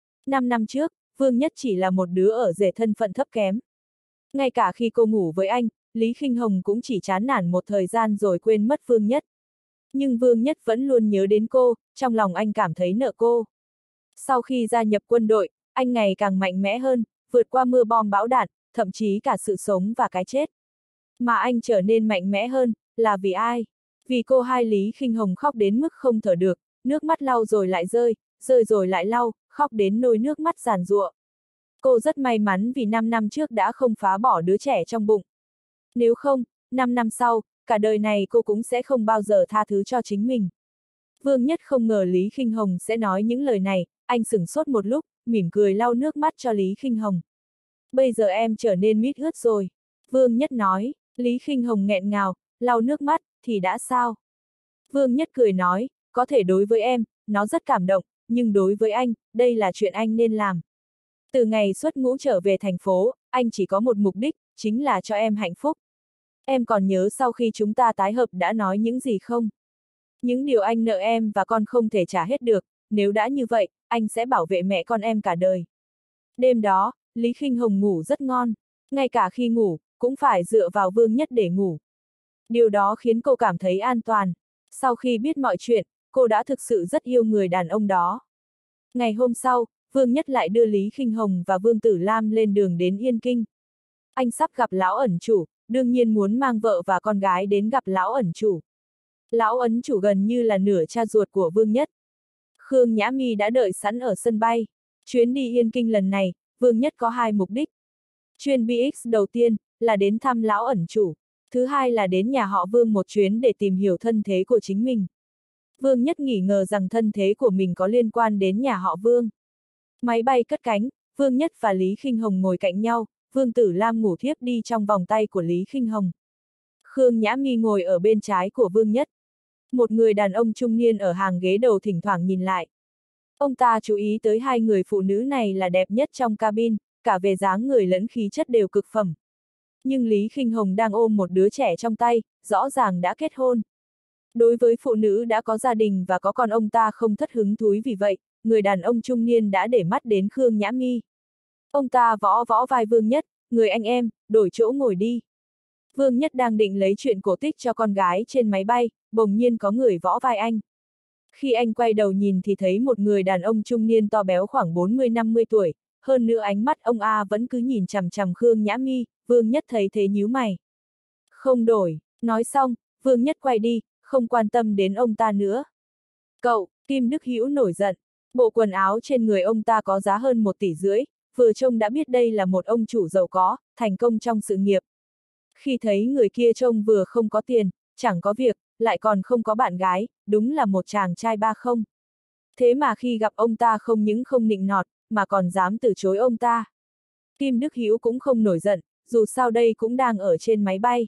5 năm trước, Vương Nhất chỉ là một đứa ở rể thân phận thấp kém. Ngay cả khi cô ngủ với anh, Lý Khinh Hồng cũng chỉ chán nản một thời gian rồi quên mất Vương Nhất. Nhưng Vương Nhất vẫn luôn nhớ đến cô, trong lòng anh cảm thấy nợ cô. Sau khi gia nhập quân đội, anh ngày càng mạnh mẽ hơn, vượt qua mưa bom bão đạn, thậm chí cả sự sống và cái chết. Mà anh trở nên mạnh mẽ hơn, là vì ai? Vì cô hai. Lý Khinh Hồng khóc đến mức không thở được, nước mắt lau rồi lại rơi, rơi rồi lại lau, khóc đến nôi nước mắt giàn giụa. Cô rất may mắn vì 5 năm trước đã không phá bỏ đứa trẻ trong bụng. Nếu không, 5 năm sau, cả đời này cô cũng sẽ không bao giờ tha thứ cho chính mình. Vương Nhất không ngờ Lý Khinh Hồng sẽ nói những lời này, anh sửng sốt một lúc, mỉm cười lau nước mắt cho Lý Khinh Hồng. Bây giờ em trở nên mít ướt rồi. Vương Nhất nói, Lý Khinh Hồng nghẹn ngào, lau nước mắt, thì đã sao? Vương Nhất cười nói, có thể đối với em, nó rất cảm động, nhưng đối với anh, đây là chuyện anh nên làm. Từ ngày xuất ngũ trở về thành phố, anh chỉ có một mục đích, chính là cho em hạnh phúc. Em còn nhớ sau khi chúng ta tái hợp đã nói những gì không? Những điều anh nợ em và con không thể trả hết được, nếu đã như vậy, anh sẽ bảo vệ mẹ con em cả đời. Đêm đó, Lý Khinh Hồng ngủ rất ngon, ngay cả khi ngủ, cũng phải dựa vào Vương Nhất để ngủ. Điều đó khiến cô cảm thấy an toàn. Sau khi biết mọi chuyện, cô đã thực sự rất yêu người đàn ông đó. Ngày hôm sau, Vương Nhất lại đưa Lý Khinh Hồng và Vương Tử Lam lên đường đến Yên Kinh. Anh sắp gặp lão ẩn chủ, đương nhiên muốn mang vợ và con gái đến gặp lão ẩn chủ. Lão ẩn chủ gần như là nửa cha ruột của Vương Nhất. Khương Nhã Mi đã đợi sẵn ở sân bay. Chuyến đi Yên Kinh lần này, Vương Nhất có 2 mục đích. Chuyến BX đầu tiên là đến thăm lão ẩn chủ, thứ hai là đến nhà họ Vương một chuyến để tìm hiểu thân thế của chính mình. Vương Nhất nghi ngờ rằng thân thế của mình có liên quan đến nhà họ Vương. Máy bay cất cánh, Vương Nhất và Lý Khinh Hồng ngồi cạnh nhau, Vương Tử Lam ngủ thiếp đi trong vòng tay của Lý Khinh Hồng. Khương Nhã Mi ngồi ở bên trái của Vương Nhất. Một người đàn ông trung niên ở hàng ghế đầu thỉnh thoảng nhìn lại. Ông ta chú ý tới 2 người phụ nữ này là đẹp nhất trong cabin, cả về dáng người lẫn khí chất đều cực phẩm. Nhưng Lý Khinh Hồng đang ôm một đứa trẻ trong tay, rõ ràng đã kết hôn. Đối với phụ nữ đã có gia đình và có con ông ta không thất hứng thú, vì vậy, người đàn ông trung niên đã để mắt đến Khương Nhã Mi. Ông ta võ võ vai Vương Nhất, người anh em, đổi chỗ ngồi đi. Vương Nhất đang định lấy chuyện cổ tích cho con gái trên máy bay, bỗng nhiên có người võ vai anh. Khi anh quay đầu nhìn thì thấy một người đàn ông trung niên to béo khoảng 40-50 tuổi, hơn nữa ánh mắt ông A vẫn cứ nhìn chằm chằm Khương Nhã Mi. Vương Nhất thấy thế nhíu mày. Không đổi, nói xong, Vương Nhất quay đi, không quan tâm đến ông ta nữa. Cậu, Kim Đức Hữu nổi giận. Bộ quần áo trên người ông ta có giá hơn 1,5 tỷ, vừa trông đã biết đây là một ông chủ giàu có, thành công trong sự nghiệp. Khi thấy người kia trông vừa không có tiền, chẳng có việc, lại còn không có bạn gái, đúng là một chàng trai 30. Thế mà khi gặp ông ta không những không nịnh nọt, mà còn dám từ chối ông ta. Kim Đức Hữu cũng không nổi giận, dù sao đây cũng đang ở trên máy bay.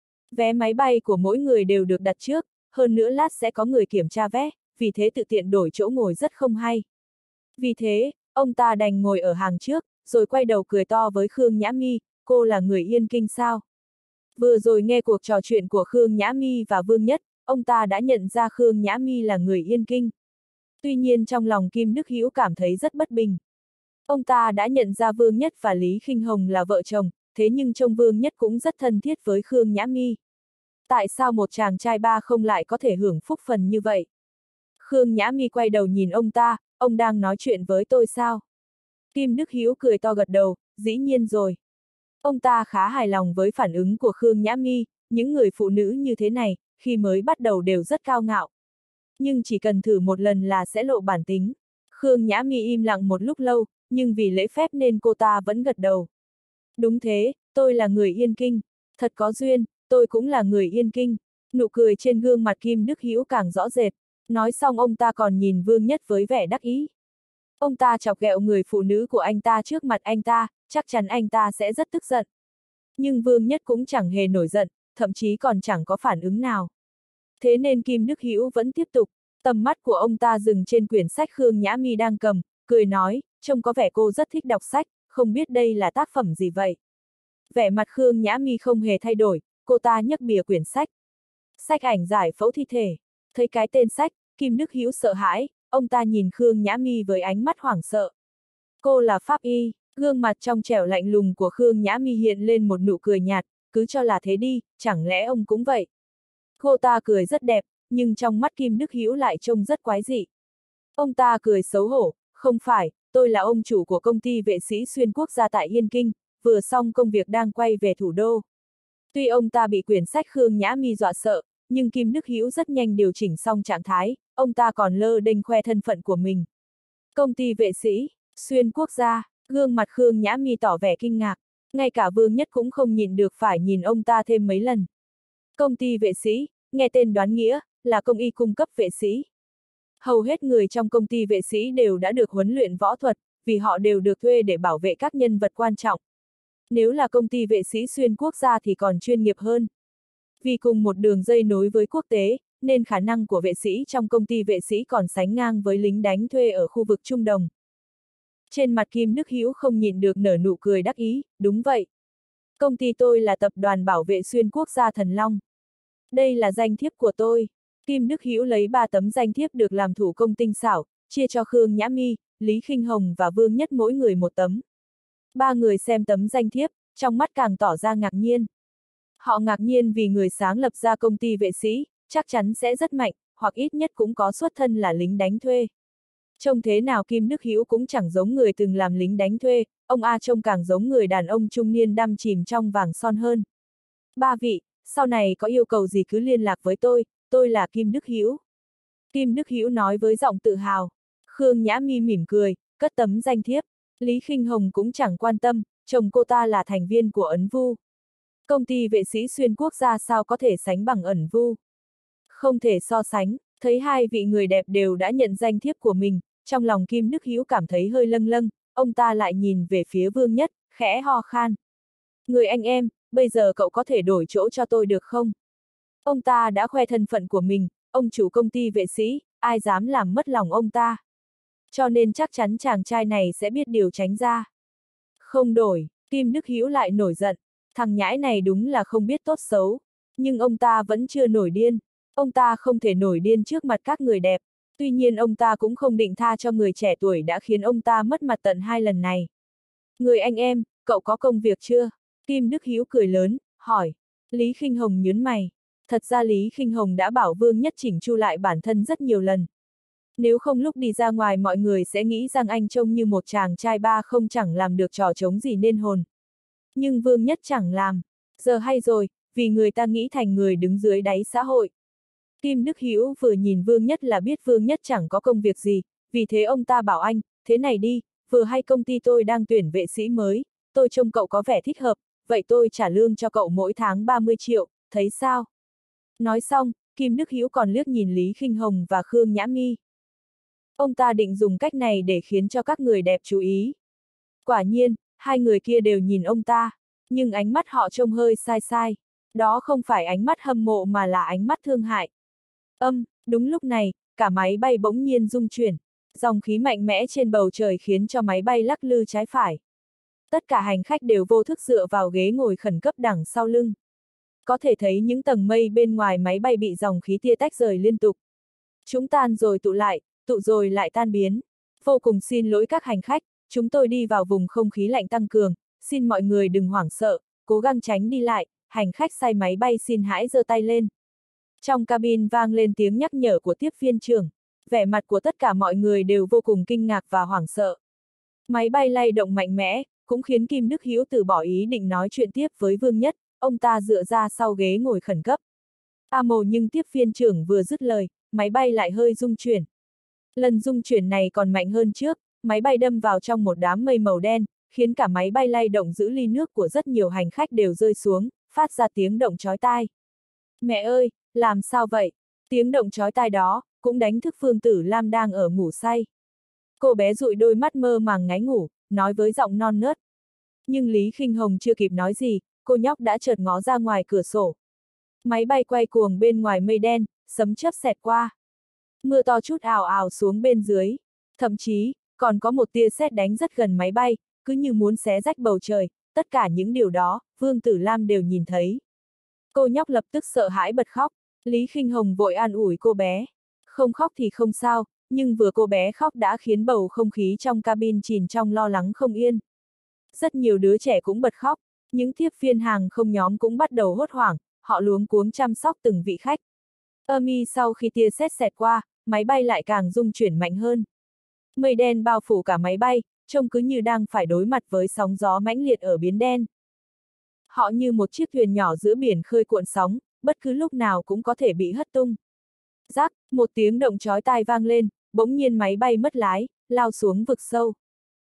Vé máy bay của mỗi người đều được đặt trước, hơn nữa lát sẽ có người kiểm tra vé, vì thế tự tiện đổi chỗ ngồi rất không hay. Vì thế, Ông ta đành ngồi ở hàng trước, rồi quay đầu cười to với Khương Nhã Mi, cô là người Yên Kinh sao? Vừa rồi nghe cuộc trò chuyện của Khương Nhã Mi và Vương Nhất, ông ta đã nhận ra Khương Nhã Mi là người Yên Kinh. Tuy nhiên trong lòng Kim Đức Hữu cảm thấy rất bất bình. Ông ta đã nhận ra Vương Nhất và Lý Khinh Hồng là vợ chồng, thế nhưng trông Vương Nhất cũng rất thân thiết với Khương Nhã Mi. Tại sao một chàng trai ba không lại có thể hưởng phúc phần như vậy? Khương Nhã Mi quay đầu nhìn ông ta, ông đang nói chuyện với tôi sao? Kim Đức Hữu cười to gật đầu, dĩ nhiên rồi. Ông ta khá hài lòng với phản ứng của Khương Nhã Mi, những người phụ nữ như thế này, khi mới bắt đầu đều rất cao ngạo. Nhưng chỉ cần thử một lần là sẽ lộ bản tính. Khương Nhã Mi im lặng một lúc lâu, nhưng vì lễ phép nên cô ta vẫn gật đầu. Đúng thế, tôi là người Yên Kinh. Thật có duyên, tôi cũng là người Yên Kinh. Nụ cười trên gương mặt Kim Đức Hữu càng rõ rệt. Nói xong ông ta còn nhìn Vương Nhất với vẻ đắc ý. Ông ta chọc ghẹo người phụ nữ của anh ta trước mặt anh ta, chắc chắn anh ta sẽ rất tức giận. Nhưng Vương Nhất cũng chẳng hề nổi giận, thậm chí còn chẳng có phản ứng nào. Thế nên Kim Đức Hữu vẫn tiếp tục, tầm mắt của ông ta dừng trên quyển sách Khương Nhã Mi đang cầm, cười nói, trông có vẻ cô rất thích đọc sách, không biết đây là tác phẩm gì vậy. Vẻ mặt Khương Nhã Mi không hề thay đổi, cô ta nhấc bìa quyển sách. Sách ảnh giải phẫu thi thể. Thấy cái tên sách, Kim Đức Hữu sợ hãi, ông ta nhìn Khương Nhã Mi với ánh mắt hoảng sợ. Cô là pháp y, gương mặt trong trẻo lạnh lùng của Khương Nhã Mi hiện lên một nụ cười nhạt, cứ cho là thế đi, chẳng lẽ ông cũng vậy? Cô ta cười rất đẹp, nhưng trong mắt Kim Đức Hữu lại trông rất quái dị. Ông ta cười xấu hổ, không phải, tôi là ông chủ của công ty vệ sĩ xuyên quốc gia tại Yên Kinh, vừa xong công việc đang quay về thủ đô. Tuy ông ta bị quyển sách Khương Nhã Mi dọa sợ, nhưng Kim Đức Hữu rất nhanh điều chỉnh xong trạng thái, ông ta còn lơ đênh khoe thân phận của mình. Công ty vệ sĩ, xuyên quốc gia, gương mặt Khương Nhã Mi tỏ vẻ kinh ngạc, ngay cả Vương Nhất cũng không nhịn được phải nhìn ông ta thêm mấy lần. Công ty vệ sĩ, nghe tên đoán nghĩa, là công y cung cấp vệ sĩ. Hầu hết người trong công ty vệ sĩ đều đã được huấn luyện võ thuật, vì họ đều được thuê để bảo vệ các nhân vật quan trọng. Nếu là công ty vệ sĩ xuyên quốc gia thì còn chuyên nghiệp hơn. Vì cùng một đường dây nối với quốc tế, nên khả năng của vệ sĩ trong công ty vệ sĩ còn sánh ngang với lính đánh thuê ở khu vực Trung Đông. Trên mặt Kim Đức Hữu không nhịn được nở nụ cười đắc ý, đúng vậy. Công ty tôi là tập đoàn bảo vệ xuyên quốc gia Thần Long. Đây là danh thiếp của tôi. Kim Đức Hữu lấy 3 tấm danh thiếp được làm thủ công tinh xảo, chia cho Khương Nhã Mi, Lý Khinh Hồng và Vương Nhất mỗi người một tấm. 3 người xem tấm danh thiếp, trong mắt càng tỏ ra ngạc nhiên. Họ ngạc nhiên vì người sáng lập ra công ty vệ sĩ, chắc chắn sẽ rất mạnh, hoặc ít nhất cũng có xuất thân là lính đánh thuê. Trông thế nào Kim Đức Hữu cũng chẳng giống người từng làm lính đánh thuê, ông A trông càng giống người đàn ông trung niên đắm chìm trong vàng son hơn. 3 vị, sau này có yêu cầu gì cứ liên lạc với tôi là Kim Đức Hữu. Kim Đức Hữu nói với giọng tự hào. Khương Nhã Mi mỉm cười, cất tấm danh thiếp. Lý Khinh Hồng cũng chẳng quan tâm, chồng cô ta là thành viên của Ấn Vu. Công ty vệ sĩ xuyên quốc gia sao có thể sánh bằng Ẩn Vu? Không thể so sánh, thấy 2 vị người đẹp đều đã nhận danh thiếp của mình, trong lòng Kim Đức Hữu cảm thấy hơi lâng lâng, ông ta lại nhìn về phía Vương Nhất, khẽ ho khan. Người anh em, bây giờ cậu có thể đổi chỗ cho tôi được không? Ông ta đã khoe thân phận của mình, ông chủ công ty vệ sĩ, ai dám làm mất lòng ông ta. Cho nên chắc chắn chàng trai này sẽ biết điều tránh ra. Không đổi, Kim Đức Hữu lại nổi giận, thằng nhãi này đúng là không biết tốt xấu. Nhưng ông ta vẫn chưa nổi điên, ông ta không thể nổi điên trước mặt các người đẹp. Tuy nhiên ông ta cũng không định tha cho người trẻ tuổi đã khiến ông ta mất mặt tận 2 lần này. Người anh em, cậu có công việc chưa? Kim Đức Hữu cười lớn, hỏi. Lý Khinh Hồng nhướng mày. Thật ra Lý Khinh Hồng đã bảo Vương Nhất chỉnh chu lại bản thân rất nhiều lần. Nếu không lúc đi ra ngoài mọi người sẽ nghĩ rằng anh trông như một chàng trai ba không chẳng làm được trò trống gì nên hồn. Nhưng Vương Nhất chẳng làm. Giờ hay rồi, vì người ta nghĩ thành người đứng dưới đáy xã hội. Kim Đức Hữu vừa nhìn Vương Nhất là biết Vương Nhất chẳng có công việc gì, vì thế ông ta bảo anh, thế này đi, vừa hay công ty tôi đang tuyển vệ sĩ mới, tôi trông cậu có vẻ thích hợp, vậy tôi trả lương cho cậu mỗi tháng 30 triệu, thấy sao? Nói xong, Kim Đức Hữu còn liếc nhìn Lý Khinh Hồng và Khương Nhã Mi. Ông ta định dùng cách này để khiến cho các người đẹp chú ý. Quả nhiên, 2 người kia đều nhìn ông ta, nhưng ánh mắt họ trông hơi sai sai. Đó không phải ánh mắt hâm mộ mà là ánh mắt thương hại. Đúng lúc này, cả máy bay bỗng nhiên rung chuyển. Dòng khí mạnh mẽ trên bầu trời khiến cho máy bay lắc lư trái phải. Tất cả hành khách đều vô thức dựa vào ghế ngồi khẩn cấp đằng sau lưng. Có thể thấy những tầng mây bên ngoài máy bay bị dòng khí tia tách rời liên tục. Chúng tan rồi tụ lại, tụ rồi lại tan biến. Vô cùng xin lỗi các hành khách, chúng tôi đi vào vùng không khí lạnh tăng cường, xin mọi người đừng hoảng sợ, cố gắng tránh đi lại, hành khách say máy bay xin hãy giơ tay lên. Trong cabin vang lên tiếng nhắc nhở của tiếp viên trưởng. Vẻ mặt của tất cả mọi người đều vô cùng kinh ngạc và hoảng sợ. Máy bay lay động mạnh mẽ, cũng khiến Kim Đức Hữu từ bỏ ý định nói chuyện tiếp với Vương Nhất, ông ta dựa ra sau ghế ngồi khẩn cấp. Nhưng tiếp viên trưởng vừa dứt lời, máy bay lại hơi rung chuyển. Lần rung chuyển này còn mạnh hơn trước, máy bay đâm vào trong một đám mây màu đen, khiến cả máy bay lay động giữ ly nước của rất nhiều hành khách đều rơi xuống, phát ra tiếng động chói tai. Mẹ ơi, làm sao vậy? Tiếng động chói tai đó cũng đánh thức Phương Tử Lam đang ở ngủ say. Cô bé dụi đôi mắt mơ màng ngáy ngủ, nói với giọng non nớt. Nhưng Lý Khinh Hồng chưa kịp nói gì, cô nhóc đã chợt ngó ra ngoài cửa sổ. Máy bay quay cuồng bên ngoài mây đen, sấm chớp xẹt qua. Mưa to chút ào ào xuống bên dưới. Thậm chí, còn có một tia sét đánh rất gần máy bay, cứ như muốn xé rách bầu trời. Tất cả những điều đó, Vương Tử Lam đều nhìn thấy. Cô nhóc lập tức sợ hãi bật khóc. Lý Khinh Hồng vội an ủi cô bé. Không khóc thì không sao, nhưng vừa cô bé khóc đã khiến bầu không khí trong cabin chìm trong lo lắng không yên. Rất nhiều đứa trẻ cũng bật khóc, những tiếp viên hàng không nhóm cũng bắt đầu hốt hoảng, họ luống cuống chăm sóc từng vị khách. Sau khi tia sét xẹt qua, máy bay lại càng rung chuyển mạnh hơn. Mây đen bao phủ cả máy bay, trông cứ như đang phải đối mặt với sóng gió mãnh liệt ở biển đen. Họ như một chiếc thuyền nhỏ giữa biển khơi cuộn sóng, bất cứ lúc nào cũng có thể bị hất tung. Rắc, một tiếng động chói tai vang lên, bỗng nhiên máy bay mất lái, lao xuống vực sâu.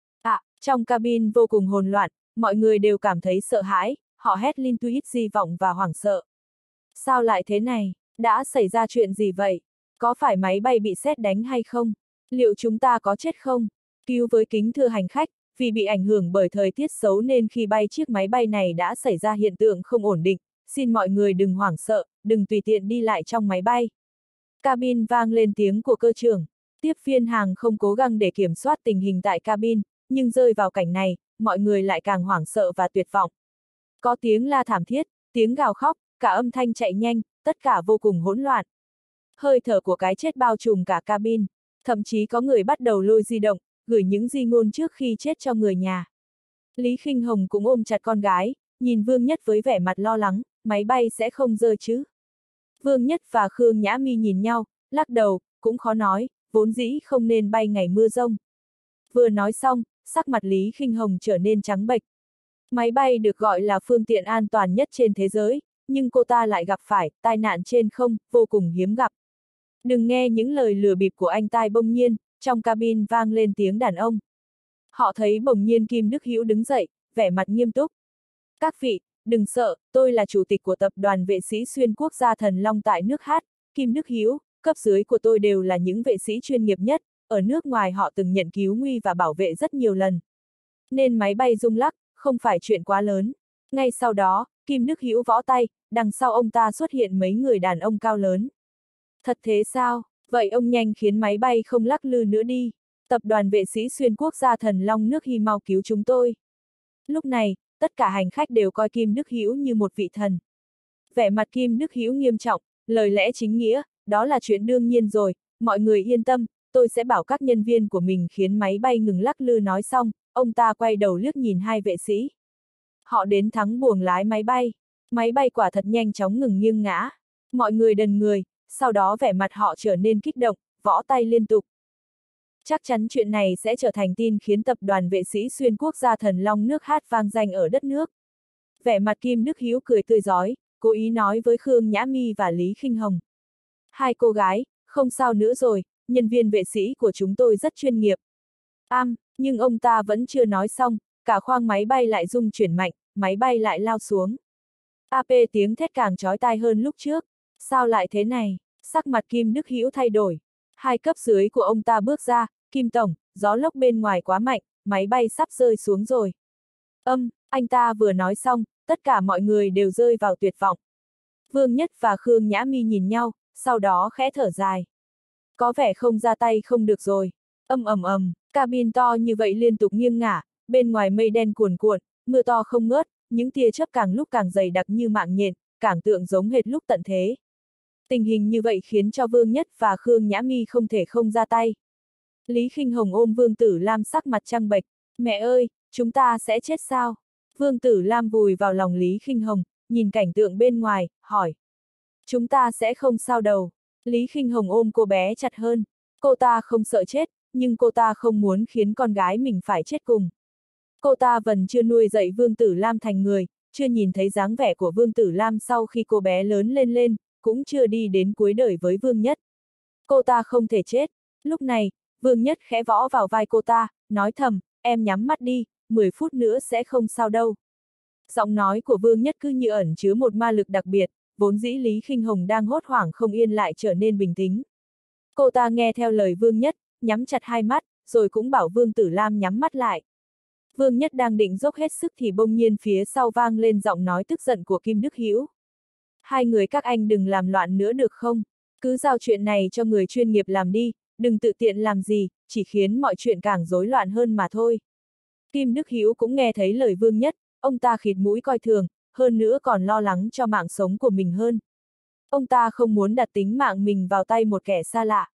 Trong cabin vô cùng hỗn loạn, mọi người đều cảm thấy sợ hãi, họ hét lên tuy ít hy vọng và hoảng sợ. Sao lại thế này? Đã xảy ra chuyện gì vậy? Có phải máy bay bị sét đánh hay không? Liệu chúng ta có chết không? Cứu với kính thưa hành khách, vì bị ảnh hưởng bởi thời tiết xấu nên khi bay chiếc máy bay này đã xảy ra hiện tượng không ổn định, xin mọi người đừng hoảng sợ, đừng tùy tiện đi lại trong máy bay. Cabin vang lên tiếng của cơ trưởng. Tiếp viên hàng không cố gắng để kiểm soát tình hình tại cabin, nhưng rơi vào cảnh này, mọi người lại càng hoảng sợ và tuyệt vọng. Có tiếng la thảm thiết, tiếng gào khóc, cả âm thanh chạy nhanh, tất cả vô cùng hỗn loạn. Hơi thở của cái chết bao trùm cả cabin, thậm chí có người bắt đầu lôi di động, gửi những di ngôn trước khi chết cho người nhà. Lý Khinh Hồng cũng ôm chặt con gái, nhìn Vương Nhất với vẻ mặt lo lắng, máy bay sẽ không rơi chứ. Vương Nhất và Khương Nhã Mi nhìn nhau, lắc đầu, cũng khó nói, vốn dĩ không nên bay ngày mưa rông. Vừa nói xong, sắc mặt Lý Khinh Hồng trở nên trắng bệch. Máy bay được gọi là phương tiện an toàn nhất trên thế giới, nhưng cô ta lại gặp phải tai nạn trên không, vô cùng hiếm gặp. Đừng nghe những lời lừa bịp của anh tai bỗng nhiên, trong cabin vang lên tiếng đàn ông. Họ thấy bỗng nhiên Kim Đức Hữu đứng dậy, vẻ mặt nghiêm túc. Các vị, đừng sợ, tôi là chủ tịch của tập đoàn vệ sĩ xuyên quốc gia Thần Long tại nước Hát, Kim Đức Hữu, cấp dưới của tôi đều là những vệ sĩ chuyên nghiệp nhất, ở nước ngoài họ từng nhận cứu nguy và bảo vệ rất nhiều lần. Nên máy bay rung lắc, không phải chuyện quá lớn. Ngay sau đó, Kim Đức Hữu võ tay, đằng sau ông ta xuất hiện mấy người đàn ông cao lớn. Thật thế sao? Vậy ông nhanh khiến máy bay không lắc lư nữa đi. Tập đoàn vệ sĩ xuyên quốc gia Thần Long nước Hy mau cứu chúng tôi. Lúc này, tất cả hành khách đều coi Kim Đức Hữu như một vị thần. Vẻ mặt Kim Đức Hữu nghiêm trọng, lời lẽ chính nghĩa, đó là chuyện đương nhiên rồi, mọi người yên tâm, tôi sẽ bảo các nhân viên của mình khiến máy bay ngừng lắc lư. Nói xong, ông ta quay đầu liếc nhìn hai vệ sĩ. Họ đến thắng buồng lái máy bay quả thật nhanh chóng ngừng nghiêng ngã. Mọi người đần người, sau đó vẻ mặt họ trở nên kích động, võ tay liên tục. Chắc chắn chuyện này sẽ trở thành tin khiến tập đoàn vệ sĩ xuyên quốc gia Thần Long nước Hát vang danh ở đất nước. Vẻ mặt Kim Đức Hữu cười tươi rói, cố ý nói với Khương Nhã Mi và Lý Khinh Hồng. Hai cô gái, không sao nữa rồi, nhân viên vệ sĩ của chúng tôi rất chuyên nghiệp. Nhưng ông ta vẫn chưa nói xong, cả khoang máy bay lại rung chuyển mạnh, máy bay lại lao xuống. Tiếng thét càng chói tai hơn lúc trước. Sao lại thế này? Sắc mặt Kim Đức Hữu thay đổi. Hai cấp dưới của ông ta bước ra, Kim Tổng, gió lốc bên ngoài quá mạnh, máy bay sắp rơi xuống rồi. Anh ta vừa nói xong, tất cả mọi người đều rơi vào tuyệt vọng. Vương Nhất và Khương Nhã Mi nhìn nhau, sau đó khẽ thở dài. Có vẻ không ra tay không được rồi. Cabin to như vậy liên tục nghiêng ngả, bên ngoài mây đen cuồn cuộn, mưa to không ngớt, những tia chớp càng lúc càng dày đặc như mạng nhện, càng tượng giống hệt lúc tận thế. Tình hình như vậy khiến cho Vương Nhất và Khương Nhã Mi không thể không ra tay. Lý Khinh Hồng ôm Vương Tử Lam sắc mặt trăng bệch, mẹ ơi, chúng ta sẽ chết sao? Vương Tử Lam vùi vào lòng Lý Khinh Hồng, nhìn cảnh tượng bên ngoài, hỏi. Chúng ta sẽ không sao đâu. Lý Khinh Hồng ôm cô bé chặt hơn. Cô ta không sợ chết, nhưng cô ta không muốn khiến con gái mình phải chết cùng. Cô ta vẫn chưa nuôi dạy Vương Tử Lam thành người, chưa nhìn thấy dáng vẻ của Vương Tử Lam sau khi cô bé lớn lên, cũng chưa đi đến cuối đời với Vương Nhất. Cô ta không thể chết. Lúc này, Vương Nhất khẽ võ vào vai cô ta, nói thầm, em nhắm mắt đi, 10 phút nữa sẽ không sao đâu. Giọng nói của Vương Nhất cứ như ẩn chứa một ma lực đặc biệt, vốn dĩ Lý Khinh Hồng đang hốt hoảng không yên lại trở nên bình tĩnh. Cô ta nghe theo lời Vương Nhất, nhắm chặt hai mắt, rồi cũng bảo Vương Tử Lam nhắm mắt lại. Vương Nhất đang định dốc hết sức thì bỗng nhiên phía sau vang lên giọng nói tức giận của Kim Đức Hữu. Hai người các anh đừng làm loạn nữa được không? Cứ giao chuyện này cho người chuyên nghiệp làm đi, đừng tự tiện làm gì, chỉ khiến mọi chuyện càng rối loạn hơn mà thôi. Kim Đức Hữu cũng nghe thấy lời Vương Nhất, ông ta khịt mũi coi thường, hơn nữa còn lo lắng cho mạng sống của mình hơn. Ông ta không muốn đặt tính mạng mình vào tay một kẻ xa lạ.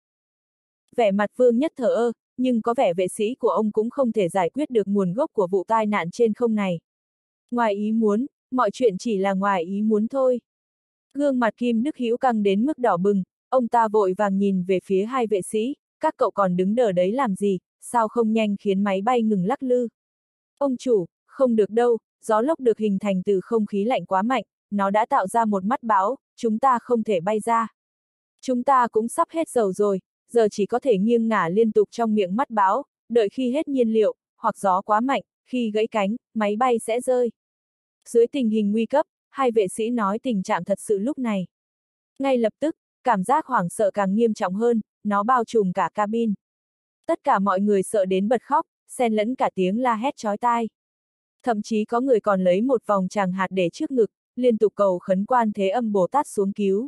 Vẻ mặt Vương Nhất thờ ơ, nhưng có vẻ vệ sĩ của ông cũng không thể giải quyết được nguồn gốc của vụ tai nạn trên không này. Ngoài ý muốn, mọi chuyện chỉ là ngoài ý muốn thôi. Gương mặt Kim Đức Hữu căng đến mức đỏ bừng, ông ta vội vàng nhìn về phía hai vệ sĩ, các cậu còn đứng đờ đấy làm gì, sao không nhanh khiến máy bay ngừng lắc lư. Ông chủ, không được đâu, gió lốc được hình thành từ không khí lạnh quá mạnh, nó đã tạo ra một mắt bão, chúng ta không thể bay ra. Chúng ta cũng sắp hết dầu rồi, giờ chỉ có thể nghiêng ngả liên tục trong miệng mắt bão, đợi khi hết nhiên liệu, hoặc gió quá mạnh, khi gãy cánh, máy bay sẽ rơi. Dưới tình hình nguy cấp, hai vệ sĩ nói tình trạng thật sự lúc này. Ngay lập tức, cảm giác hoảng sợ càng nghiêm trọng hơn, nó bao trùm cả cabin. Tất cả mọi người sợ đến bật khóc, xen lẫn cả tiếng la hét chói tai. Thậm chí có người còn lấy một vòng tràng hạt để trước ngực, liên tục cầu khấn Quan Thế Âm Bồ Tát xuống cứu.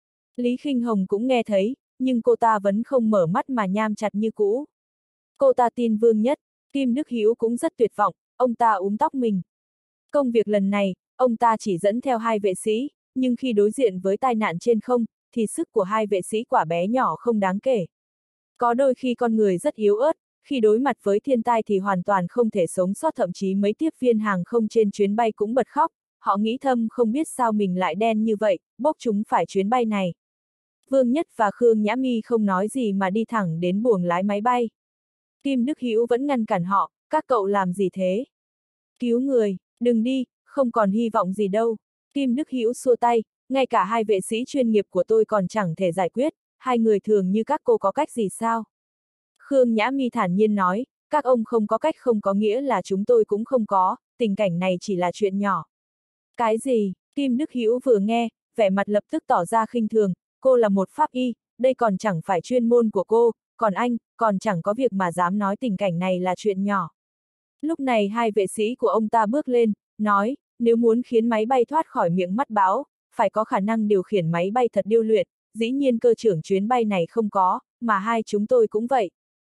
Lý Khinh Hồng cũng nghe thấy, nhưng cô ta vẫn không mở mắt mà nham chặt như cũ. Cô ta tin Vương Nhất, Kim Đức Hữu cũng rất tuyệt vọng, ông ta úm tóc mình. Công việc lần này, ông ta chỉ dẫn theo hai vệ sĩ, nhưng khi đối diện với tai nạn trên không, thì sức của hai vệ sĩ quả bé nhỏ không đáng kể. Có đôi khi con người rất yếu ớt, khi đối mặt với thiên tai thì hoàn toàn không thể sống sót, thậm chí mấy tiếp viên hàng không trên chuyến bay cũng bật khóc, họ nghĩ thầm không biết sao mình lại đen như vậy, bốc chúng phải chuyến bay này. Vương Nhất và Khương Nhã Mi không nói gì mà đi thẳng đến buồng lái máy bay. Kim Đức Hữu vẫn ngăn cản họ, các cậu làm gì thế? Cứu người, đừng đi, không còn hy vọng gì đâu. Kim Đức Hữu xua tay, ngay cả hai vệ sĩ chuyên nghiệp của tôi còn chẳng thể giải quyết, hai người thường như các cô có cách gì sao? Khương Nhã Mi thản nhiên nói, các ông không có cách không có nghĩa là chúng tôi cũng không có, tình cảnh này chỉ là chuyện nhỏ. Cái gì? Kim Đức Hữu vừa nghe, vẻ mặt lập tức tỏ ra khinh thường, cô là một pháp y, đây còn chẳng phải chuyên môn của cô, còn anh, còn chẳng có việc mà dám nói tình cảnh này là chuyện nhỏ. Lúc này hai vệ sĩ của ông ta bước lên, nói, nếu muốn khiến máy bay thoát khỏi miệng mắt bão, phải có khả năng điều khiển máy bay thật điêu luyện, dĩ nhiên cơ trưởng chuyến bay này không có, mà hai chúng tôi cũng vậy.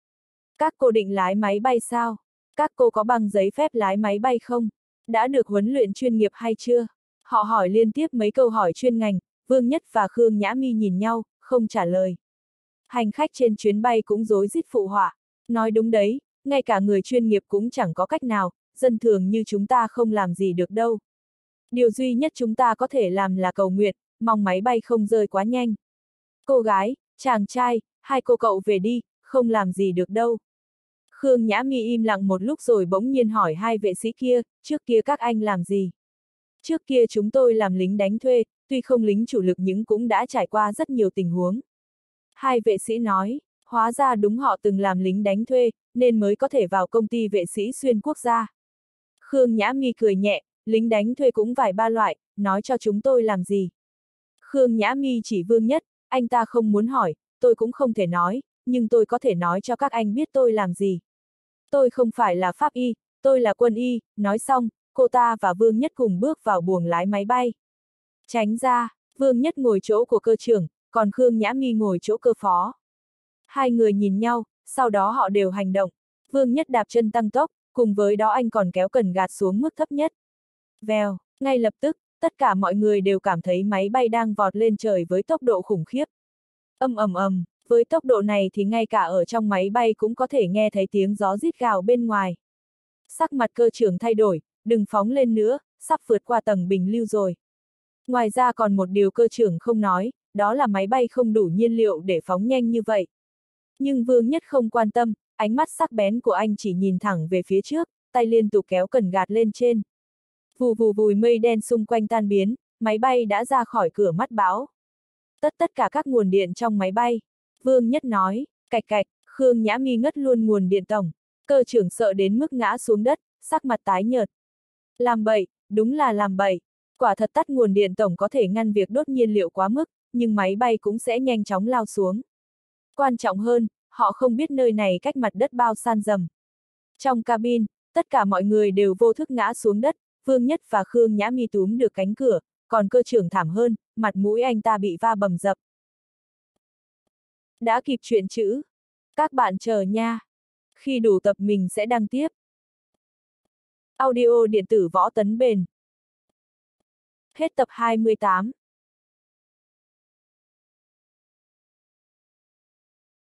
Các cô định lái máy bay sao? Các cô có bằng giấy phép lái máy bay không? Đã được huấn luyện chuyên nghiệp hay chưa? Họ hỏi liên tiếp mấy câu hỏi chuyên ngành, Vương Nhất và Khương Nhã Mi nhìn nhau, không trả lời. Hành khách trên chuyến bay cũng rối rít phụ họa. Nói đúng đấy, ngay cả người chuyên nghiệp cũng chẳng có cách nào, dân thường như chúng ta không làm gì được đâu. Điều duy nhất chúng ta có thể làm là cầu nguyện, mong máy bay không rơi quá nhanh. Cô gái, chàng trai, hai cô cậu về đi, không làm gì được đâu. Khương Nhã Mi im lặng một lúc rồi bỗng nhiên hỏi hai vệ sĩ kia, trước kia các anh làm gì? Trước kia chúng tôi làm lính đánh thuê, tuy không lính chủ lực nhưng cũng đã trải qua rất nhiều tình huống. Hai vệ sĩ nói, hóa ra đúng họ từng làm lính đánh thuê, nên mới có thể vào công ty vệ sĩ xuyên quốc gia. Khương Nhã Mi cười nhẹ, lính đánh thuê cũng vài ba loại, nói cho chúng tôi làm gì. Khương Nhã Mi chỉ Vương Nhất, anh ta không muốn hỏi, tôi cũng không thể nói, nhưng tôi có thể nói cho các anh biết tôi làm gì. Tôi không phải là pháp y, tôi là quân y, nói xong, cô ta và Vương Nhất cùng bước vào buồng lái máy bay. Tránh ra, Vương Nhất ngồi chỗ của cơ trưởng, còn Khương Nhã Mi ngồi chỗ cơ phó. Hai người nhìn nhau, sau đó họ đều hành động. Vương Nhất đạp chân tăng tốc, cùng với đó anh còn kéo cần gạt xuống mức thấp nhất. Vèo, ngay lập tức, tất cả mọi người đều cảm thấy máy bay đang vọt lên trời với tốc độ khủng khiếp. Ầm, với tốc độ này thì ngay cả ở trong máy bay cũng có thể nghe thấy tiếng gió rít gào bên ngoài. Sắc mặt cơ trưởng thay đổi, đừng phóng lên nữa, sắp vượt qua tầng bình lưu rồi. Ngoài ra còn một điều cơ trưởng không nói, đó là máy bay không đủ nhiên liệu để phóng nhanh như vậy. Nhưng Vương Nhất không quan tâm, ánh mắt sắc bén của anh chỉ nhìn thẳng về phía trước, tay liên tục kéo cần gạt lên trên. Vù vù vùi mây đen xung quanh tan biến, máy bay đã ra khỏi cửa mắt bão. Tất cả các nguồn điện trong máy bay. Vương Nhất nói, cạch cạch, Khương Nhã Mi ngất luôn nguồn điện tổng. Cơ trưởng sợ đến mức ngã xuống đất, sắc mặt tái nhợt. Làm bậy, đúng là làm bậy. Quả thật tắt nguồn điện tổng có thể ngăn việc đốt nhiên liệu quá mức, nhưng máy bay cũng sẽ nhanh chóng lao xuống. Quan trọng hơn, họ không biết nơi này cách mặt đất bao san dầm. Trong cabin, tất cả mọi người đều vô thức ngã xuống đất, Vương Nhất và Khương Nhã Mi túm được cánh cửa, còn cơ trưởng thảm hơn, mặt mũi anh ta bị va bầm dập. Đã kịp chuyện chữ. Các bạn chờ nha. Khi đủ tập mình sẽ đăng tiếp. Audio điện tử Võ Tấn Bền. Hết tập 28.